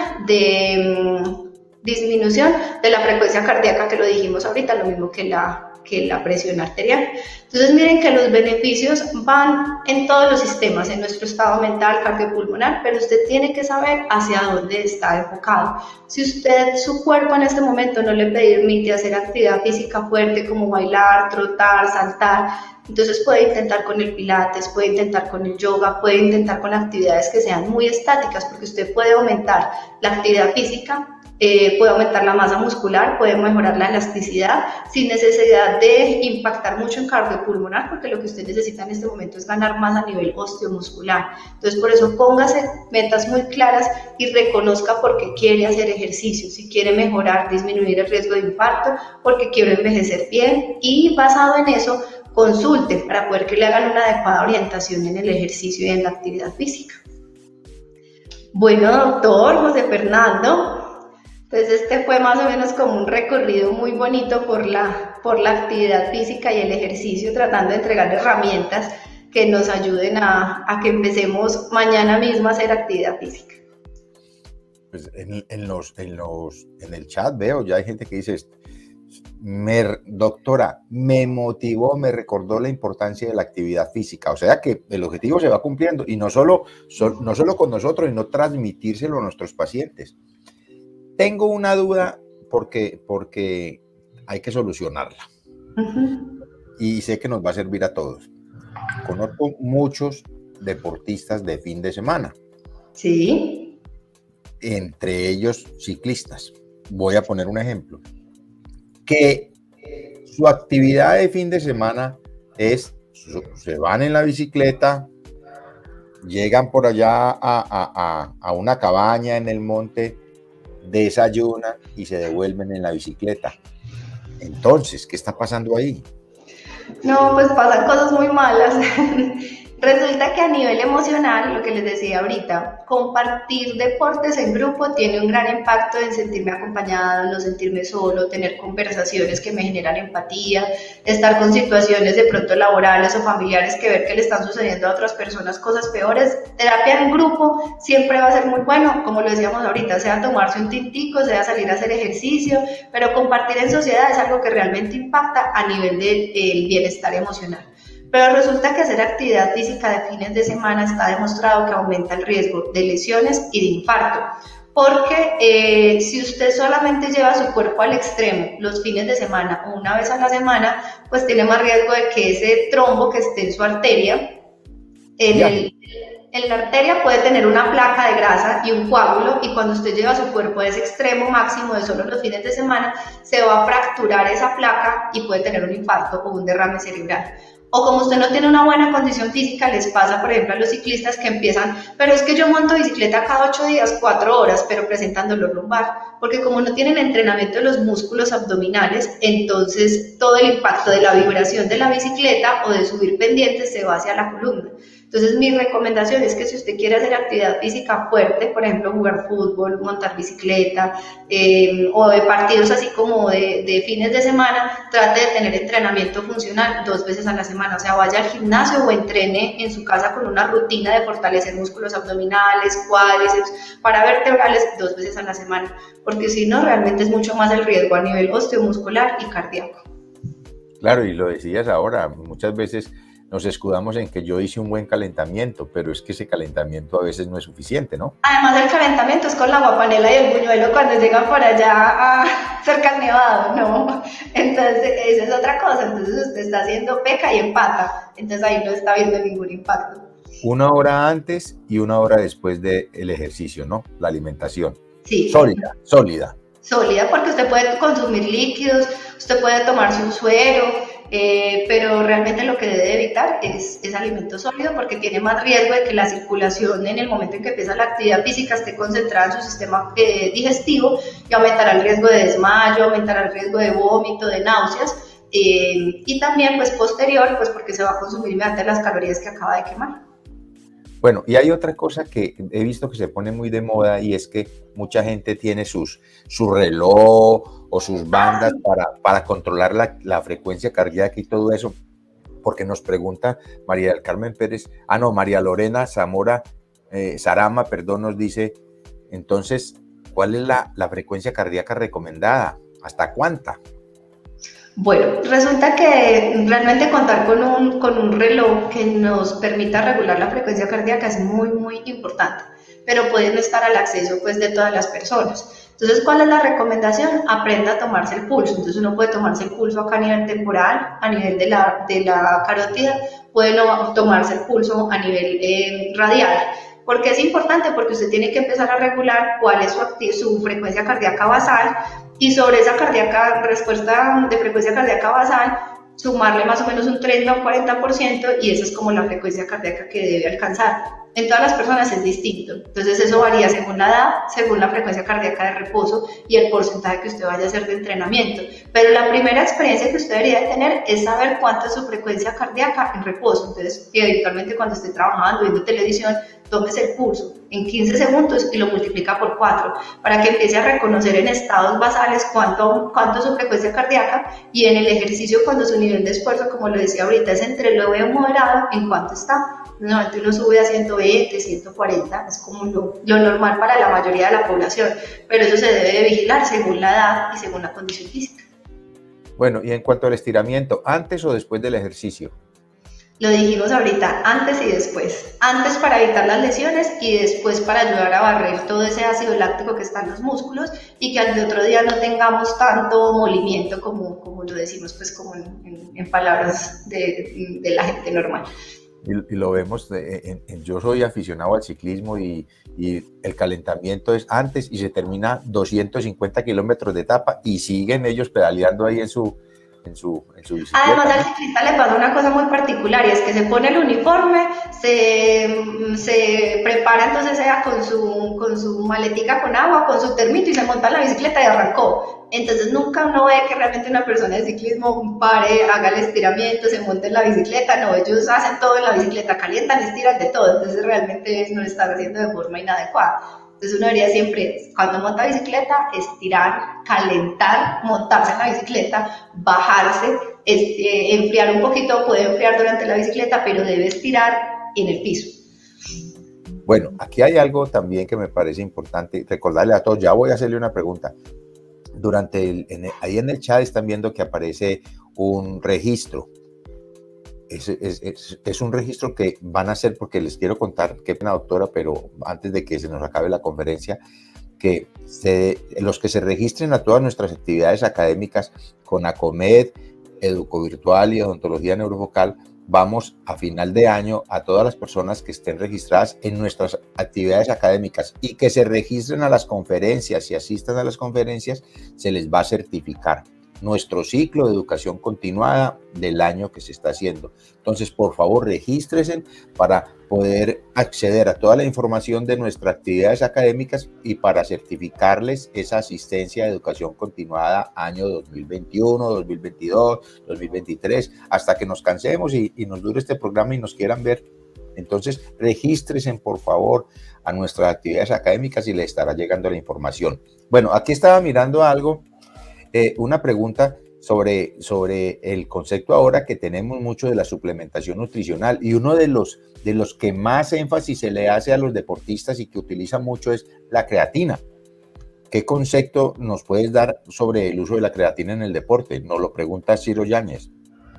de la frecuencia cardíaca, que lo dijimos ahorita, lo mismo que la presión arterial. Entonces miren que los beneficios van en todos los sistemas, en nuestro estado mental, cardiopulmonar, pero usted tiene que saber hacia dónde está enfocado. Si su cuerpo en este momento no le permite hacer actividad física fuerte como bailar, trotar, saltar, entonces puede intentar con el pilates, puede intentar con el yoga, puede intentar con actividades que sean muy estáticas, porque usted puede aumentar la actividad física, puede aumentar la masa muscular, puede mejorar la elasticidad sin necesidad de impactar mucho en cardiopulmonar, porque lo que usted necesita en este momento es ganar más a nivel osteomuscular. Entonces por eso póngase metas muy claras y reconozca por qué quiere hacer ejercicio, si quiere mejorar, disminuir el riesgo de infarto, porque quiero envejecer bien, y basado en eso consulte para poder que le hagan una adecuada orientación en el ejercicio y en la actividad física. Bueno, doctor José Fernando, entonces este fue más o menos como un recorrido muy bonito por la actividad física y el ejercicio, tratando de entregar herramientas que nos ayuden a que empecemos mañana mismo a hacer actividad física. Pues en el chat veo, ya hay gente que dice, doctora, me motivó, me recordó la importancia de la actividad física, o sea que el objetivo se va cumpliendo, y no solo con nosotros, sino transmitírselo a nuestros pacientes. Tengo una duda porque hay que solucionarla. Y sé que nos va a servir a todos. Conozco muchos deportistas de fin de semana. Sí. Entre ellos ciclistas. Voy a poner un ejemplo. Que su actividad de fin de semana es, se van en la bicicleta, llegan por allá a una cabaña en el monte, desayunan y se devuelven en la bicicleta. Entonces, ¿qué está pasando ahí? No, pues pasan cosas muy malas. Resulta que a nivel emocional, lo que les decía ahorita, compartir deportes en grupo tiene un gran impacto en sentirme acompañado, no sentirme solo, tener conversaciones que me generan empatía, estar con situaciones de pronto laborales o familiares que ver que le están sucediendo a otras personas cosas peores. Terapia en grupo siempre va a ser muy bueno, como lo decíamos ahorita, sea tomarse un tintico, sea salir a hacer ejercicio, pero compartir en sociedad es algo que realmente impacta a nivel del bienestar emocional. Pero resulta que hacer actividad física de fines de semana está demostrado que aumenta el riesgo de lesiones y de infarto, porque si usted solamente lleva su cuerpo al extremo los fines de semana o una vez a la semana, pues tiene más riesgo de que ese trombo que esté en su arteria, en la arteria puede tener una placa de grasa y un coágulo, y cuando usted lleva su cuerpo a ese extremo máximo de solo los fines de semana, se va a fracturar esa placa y puede tener un infarto o un derrame cerebral. O como usted no tiene una buena condición física, les pasa, por ejemplo, a los ciclistas que empiezan, pero es que yo monto bicicleta cada 8 días, 4 horas, pero presentan dolor lumbar, porque como no tienen entrenamiento de los músculos abdominales, entonces todo el impacto de la vibración de la bicicleta o de subir pendientes se va hacia la columna. Entonces mi recomendación es que si usted quiere hacer actividad física fuerte, por ejemplo jugar fútbol, montar bicicleta o de partidos así como de fines de semana, trate de tener entrenamiento funcional 2 veces a la semana, o sea vaya al gimnasio o entrene en su casa con una rutina de fortalecer músculos abdominales, cuádriceps, paravertebrales 2 veces a la semana, porque si no realmente es mucho más el riesgo a nivel osteomuscular y cardíaco. Claro, y lo decías ahora, muchas veces nos escudamos en que yo hice un buen calentamiento, pero es que ese calentamiento a veces no es suficiente, ¿no? Además, el calentamiento es con la guapanela y el buñuelo cuando llegan por allá cerca al nevado, ¿no? Entonces, esa es otra cosa. Entonces, usted está haciendo peca y empata. Entonces, ahí no está viendo ningún impacto. 1 hora antes y 1 hora después del ejercicio, ¿no? La alimentación. Sí. Sólida, sólida. Sólida, porque usted puede consumir líquidos, usted puede tomarse un suero, pero realmente lo que debe evitar es alimento sólido, porque tiene más riesgo de que la circulación en el momento en que empieza la actividad física esté concentrada en su sistema digestivo y aumentará el riesgo de desmayo, aumentará el riesgo de vómito, de náuseas, y también pues posterior, pues porque se va a consumir mediante las calorías que acaba de quemar. Bueno, y hay otra cosa que he visto que se pone muy de moda y es que mucha gente tiene su reloj o sus bandas para controlar la frecuencia cardíaca y todo eso, porque nos pregunta María del Carmen Pérez, María Lorena Zamora, Sarama, perdón, nos dice, entonces, ¿cuál es la frecuencia cardíaca recomendada? ¿Hasta cuánta? Bueno, resulta que realmente contar con un reloj que nos permita regular la frecuencia cardíaca es muy, muy importante, pero puede no estar al acceso pues, de todas las personas. Entonces, ¿cuál es la recomendación? Aprenda a tomarse el pulso. Entonces, uno puede tomarse el pulso acá a nivel temporal, a nivel de la carótida, puede no tomarse el pulso a nivel radial. ¿Por qué es importante? Porque usted tiene que empezar a regular cuál es su frecuencia cardíaca basal y sobre esa respuesta de frecuencia cardíaca basal, sumarle más o menos un 30 o un 40% y esa es como la frecuencia cardíaca que debe alcanzar. En todas las personas es distinto, entonces eso varía según la edad, según la frecuencia cardíaca de reposo y el porcentaje que usted vaya a hacer de entrenamiento. Pero la primera experiencia que usted debería tener es saber cuánta es su frecuencia cardíaca en reposo. Entonces, eventualmente cuando esté trabajando, viendo televisión, tómese el pulso en 15 segundos y lo multiplica por 4 para que empiece a reconocer en estados basales cuánto es su frecuencia cardíaca y en el ejercicio cuando su nivel de esfuerzo, como lo decía ahorita, es entre leve o moderado, en cuánto está. Normalmente uno sube a 120, 140, es como lo normal para la mayoría de la población, pero eso se debe vigilar según la edad y según la condición física. Bueno, y en cuanto al estiramiento, ¿antes o después del ejercicio? Lo dijimos ahorita, antes y después. Antes para evitar las lesiones y después para ayudar a barrer todo ese ácido láctico que está en los músculos y que al de otro día no tengamos tanto movimiento como lo decimos, pues como en palabras de la gente normal. Y lo vemos, yo soy aficionado al ciclismo y el calentamiento es antes y se termina 250 kilómetros de etapa y siguen ellos pedaleando ahí en su bicicleta. Además, al ciclista le pasa una cosa muy particular y es que se pone el uniforme, se prepara entonces sea con su maletica con agua, con su termito y se monta en la bicicleta y arrancó. Entonces nunca uno ve que realmente una persona de ciclismo pare, haga el estiramiento, se monte en la bicicleta. No, ellos hacen todo en la bicicleta, calientan, estiran de todo. Entonces realmente no lo están haciendo de forma inadecuada. Entonces uno debería siempre, cuando monta bicicleta, estirar, calentar, montarse en la bicicleta, bajarse, enfriar un poquito, puede enfriar durante la bicicleta, pero debe estirar en el piso. Bueno, aquí hay algo también que me parece importante recordarle a todos. Ya voy a hacerle una pregunta. Ahí en el chat están viendo que aparece un registro. Es un registro que van a hacer porque les quiero contar, qué pena doctora, pero antes de que se nos acabe la conferencia, que los que se registren a todas nuestras actividades académicas con ACOMED, Educovirtual y Odontología Neurofocal, vamos a final de año a todas las personas que estén registradas en nuestras actividades académicas y que se registren a las conferencias y asistan a las conferencias, se les va a certificar nuestro ciclo de educación continuada del año que se está haciendo. Entonces, por favor, regístrense para poder acceder a toda la información de nuestras actividades académicas y para certificarles esa asistencia de educación continuada año 2021, 2022, 2023, hasta que nos cansemos y nos dure este programa y nos quieran ver. Entonces, regístrense, por favor, a nuestras actividades académicas y les estará llegando la información. Bueno, aquí estaba mirando algo. Una pregunta sobre el concepto ahora que tenemos mucho de la suplementación nutricional y uno de los que más énfasis se le hace a los deportistas y que utilizan mucho es la creatina. ¿Qué concepto nos puedes dar sobre el uso de la creatina en el deporte? Nos lo pregunta Ciro Yáñez.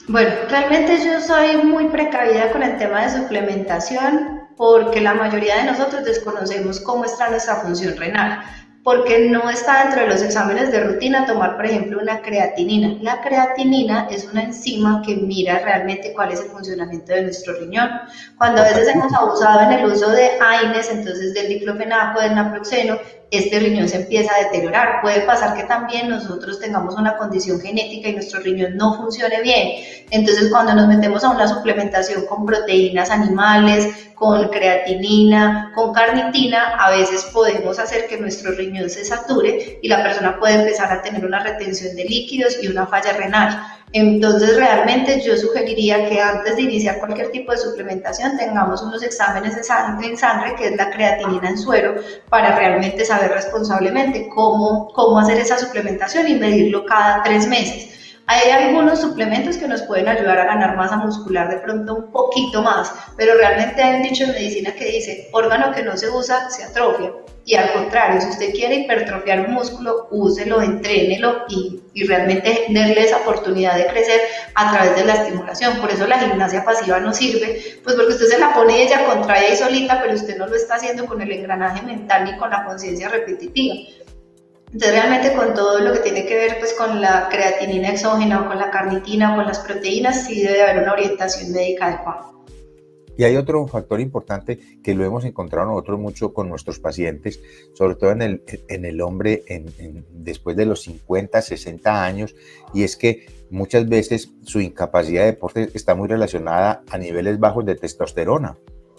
Bueno, realmente yo soy muy precavida con el tema de suplementación porque la mayoría de nosotros desconocemos cómo está nuestra función renal, porque no está dentro de los exámenes de rutina tomar, por ejemplo, una creatinina. La creatinina es una enzima que mira realmente cuál es el funcionamiento de nuestro riñón. Cuando a veces hemos Importantísimo. abusado en el uso de AINES, entonces del diclofenaco, del naproxeno, este riñón se empieza a deteriorar. Puede pasar que también nosotros tengamos una condición genética y nuestro riñón no funcione bien. Entonces, cuando nos metemos a una suplementación con proteínas animales, con creatinina, con carnitina, a veces podemos hacer que nuestro riñón se sature y la persona puede empezar a tener una retención de líquidos y una falla renal. Entonces, realmente yo sugeriría que antes de iniciar cualquier tipo de suplementación tengamos unos exámenes de sangre, en sangre, que es la creatinina en suero, para realmente saber responsablemente cómo hacer esa suplementación y medirlo cada 3 meses. Hay algunos suplementos que nos pueden ayudar a ganar masa muscular de pronto un poquito más, pero realmente hay un dicho en medicina que dice, órgano que no se usa se atrofia. Y al contrario, si usted quiere hipertrofiar un músculo, úselo, entrénelo y realmente darle esa oportunidad de crecer a través de la estimulación. Por eso la gimnasia pasiva no sirve, pues porque usted se la pone y ella contrae ahí solita, pero usted no lo está haciendo con el engranaje mental ni con la conciencia repetitiva. Entonces realmente con todo lo que tiene que ver pues con la creatinina exógena o con la carnitina o con las proteínas, sí debe haber una orientación médica adecuada. Y hay otro factor importante que lo hemos encontrado nosotros mucho con nuestros pacientes, sobre todo en el hombre después de los 50, 60 años, y es que muchas veces su incapacidad de deporte está muy relacionada a niveles bajos de testosterona.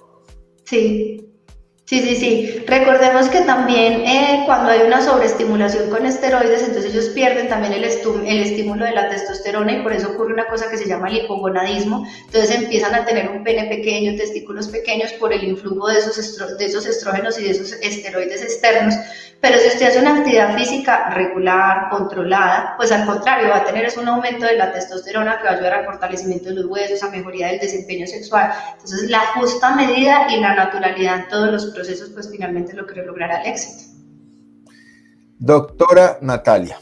Sí. Sí, sí, sí. Recordemos que también cuando hay una sobreestimulación con esteroides, entonces ellos pierden también el estímulo de la testosterona y por eso ocurre una cosa que se llama el hipogonadismo. Entonces empiezan a tener un pene pequeño, testículos pequeños por el influjo de esos estrógenos y de esos esteroides externos. Pero si usted hace una actividad física regular, controlada, pues al contrario, va a tener es un aumento de la testosterona que va a ayudar al fortalecimiento de los huesos, a mejoría del desempeño sexual. Entonces, la justa medida y la naturalidad en todos los procesos, pues finalmente es lo que logrará el éxito. Doctora Natalia,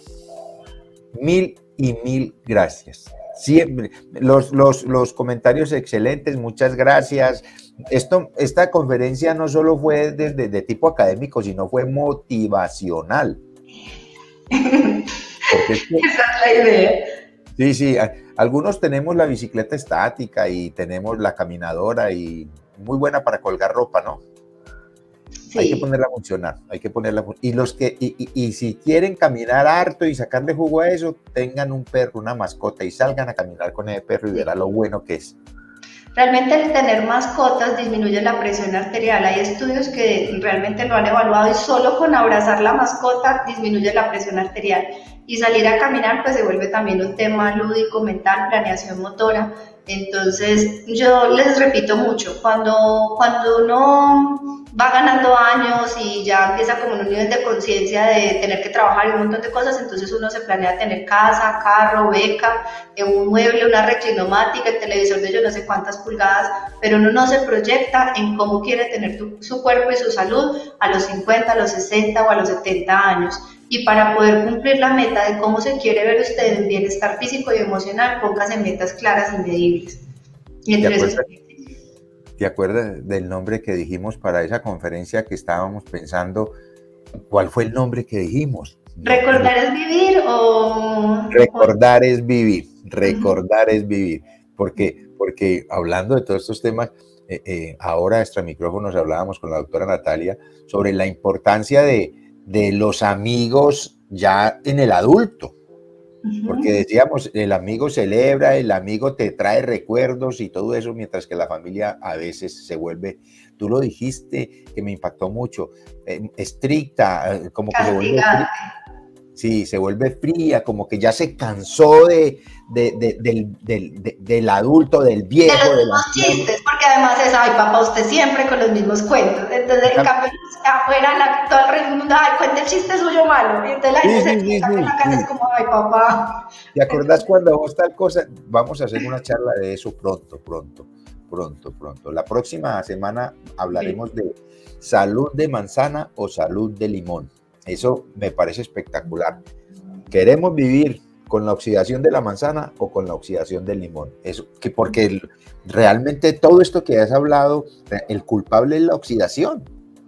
mil y mil gracias. Siempre, los comentarios excelentes, muchas gracias. Esta conferencia no solo fue de tipo académico, sino fue motivacional. Porque es que, esa es la idea. sí, sí, algunos tenemos la bicicleta estática y tenemos la caminadora y muy buena para colgar ropa, ¿no? Hay que Sí. ponerla a funcionar, hay que ponerla y los que y si quieren caminar harto y sacarle jugo a eso, tengan un perro, una mascota y salgan a caminar con ese perro y verá lo bueno que es. Realmente el tener mascotas disminuye la presión arterial. Hay estudios que realmente lo han evaluado y solo con abrazar la mascota disminuye la presión arterial. Y salir a caminar pues se vuelve también un tema lúdico, mental, planeación motora. Entonces yo les repito mucho, cuando uno va ganando años y ya empieza como en un nivel de conciencia de tener que trabajar y un montón de cosas, entonces uno se planea tener casa, carro, beca, un mueble, una reclinomática, el televisor de yo no sé cuántas pulgadas, pero uno no se proyecta en cómo quiere tener su cuerpo y su salud a los 50, a los 60 o a los 70 años. Y para poder cumplir la meta de cómo se quiere ver usted en bienestar físico y emocional, póngase metas claras y medibles. Y entre esos... ¿Te acuerdas del nombre que dijimos para esa conferencia que estábamos pensando? ¿Cuál fue el nombre que dijimos? ¿Recordar es vivir o...? Recordar es vivir, recordar es vivir. Porque hablando de todos estos temas, ahora extra micrófonos hablábamos con la doctora Natalia sobre la importancia de los amigos ya en el adulto. Porque decíamos, el amigo celebra, el amigo te trae recuerdos y todo eso, mientras que la familia a veces se vuelve, tú lo dijiste, que me impactó mucho, estricta, como que se vuelve estricta. Sí, se vuelve fría, como que ya se cansó del adulto, del viejo. De los mismos chistes, porque además es, ay papá, usted siempre con los mismos cuentos. Entonces, en cambio, afuera todo el mundo, ay, cuenta el chiste suyo malo. Y entonces la gente se queda en la casa, es como, ay papá. ¿Te acordás cuando vos tal cosa? Vamos a hacer una charla de eso pronto. La próxima semana hablaremos de salud de manzana o salud de limón. Eso me parece espectacular. Queremos vivir ¿Con la oxidación de la manzana o con la oxidación del limón? Porque realmente todo esto que has hablado, el culpable es la oxidación.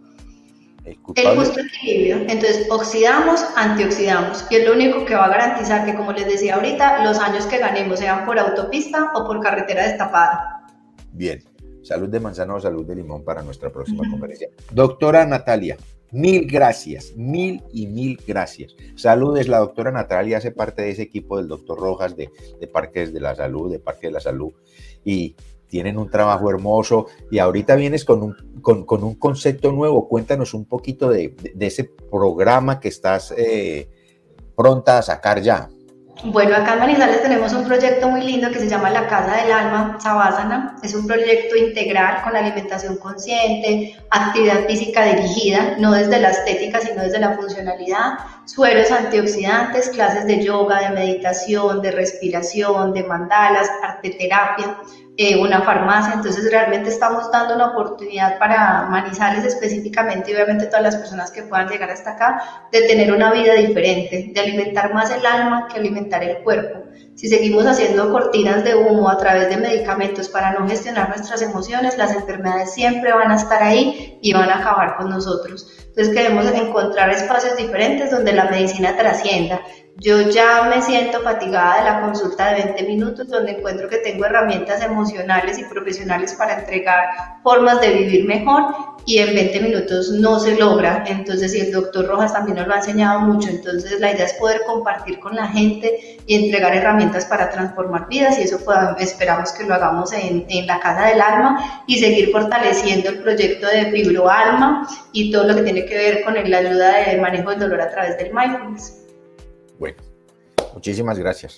El justo equilibrio. Entonces, oxidamos, antioxidamos. Y es lo único que va a garantizar que, como les decía ahorita, los años que ganemos sean por autopista o por carretera destapada. Bien. Salud de manzana o salud de limón para nuestra próxima conferencia. Doctora Natalia, mil gracias, mil gracias. Saludes, la doctora Natalia hace parte de ese equipo del doctor Rojas de Parques de la Salud, de Parque de la Salud, y tienen un trabajo hermoso, y ahorita vienes con un concepto nuevo. Cuéntanos un poquito de ese programa que estás pronta a sacar ya. Bueno, acá en Manizales tenemos un proyecto muy lindo que se llama La Casa del Alma Savasana. Es un proyecto integral con alimentación consciente, actividad física dirigida, no desde la estética, sino desde la funcionalidad, sueros antioxidantes, clases de yoga, de meditación, de respiración, de mandalas, arteterapia, una farmacia. Entonces realmente estamos dando una oportunidad para Manizales específicamente, y obviamente todas las personas que puedan llegar hasta acá, de tener una vida diferente, de alimentar más el alma que alimentar el cuerpo. Si seguimos haciendo cortinas de humo a través de medicamentos para no gestionar nuestras emociones, las enfermedades siempre van a estar ahí y van a acabar con nosotros. Entonces queremos encontrar espacios diferentes donde la medicina trascienda. Yo ya me siento fatigada de la consulta de 20 minutos, donde encuentro que tengo herramientas emocionales y profesionales para entregar formas de vivir mejor, y en 20 minutos no se logra. Entonces, y el doctor Rojas también nos lo ha enseñado mucho. Entonces, la idea es poder compartir con la gente y entregar herramientas para transformar vidas, y eso esperamos que lo hagamos en la Casa del Alma, y seguir fortaleciendo el proyecto de Fibroalma y todo lo que tiene que ver con la ayuda de manejo del dolor a través del mindfulness. Bueno, muchísimas gracias.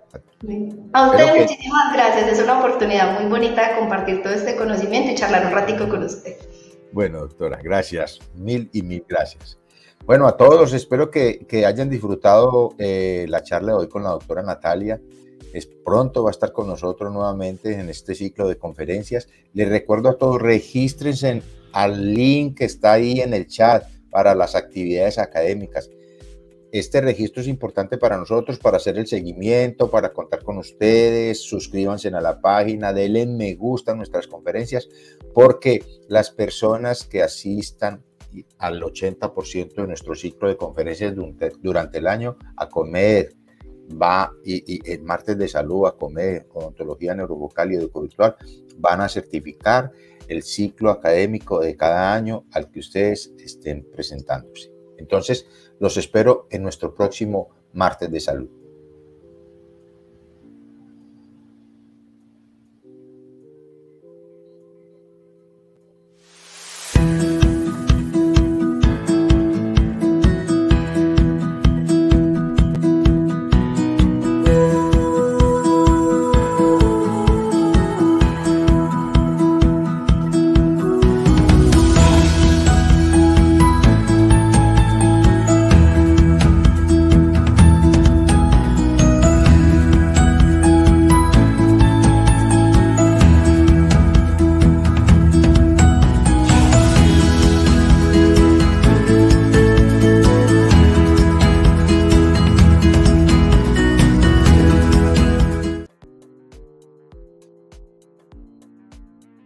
A usted muchísimas gracias, es una oportunidad muy bonita de compartir todo este conocimiento y charlar un ratico con usted. Bueno, doctora, gracias, mil gracias. Bueno, a todos, espero que hayan disfrutado la charla de hoy con la doctora Natalia. Pronto va a estar con nosotros nuevamente en este ciclo de conferencias. Les recuerdo a todos, regístrense al link que está ahí en el chat para las actividades académicas. Este registro es importante para nosotros, para hacer el seguimiento, para contar con ustedes. Suscríbanse a la página, denle me gusta a nuestras conferencias, porque las personas que asistan al 80% de nuestro ciclo de conferencias durante el año a comer, y el martes de salud a comer, odontología neurovocal y educovirtual, van a certificar el ciclo académico de cada año al que ustedes estén presentándose. Entonces, los espero en nuestro próximo martes de salud.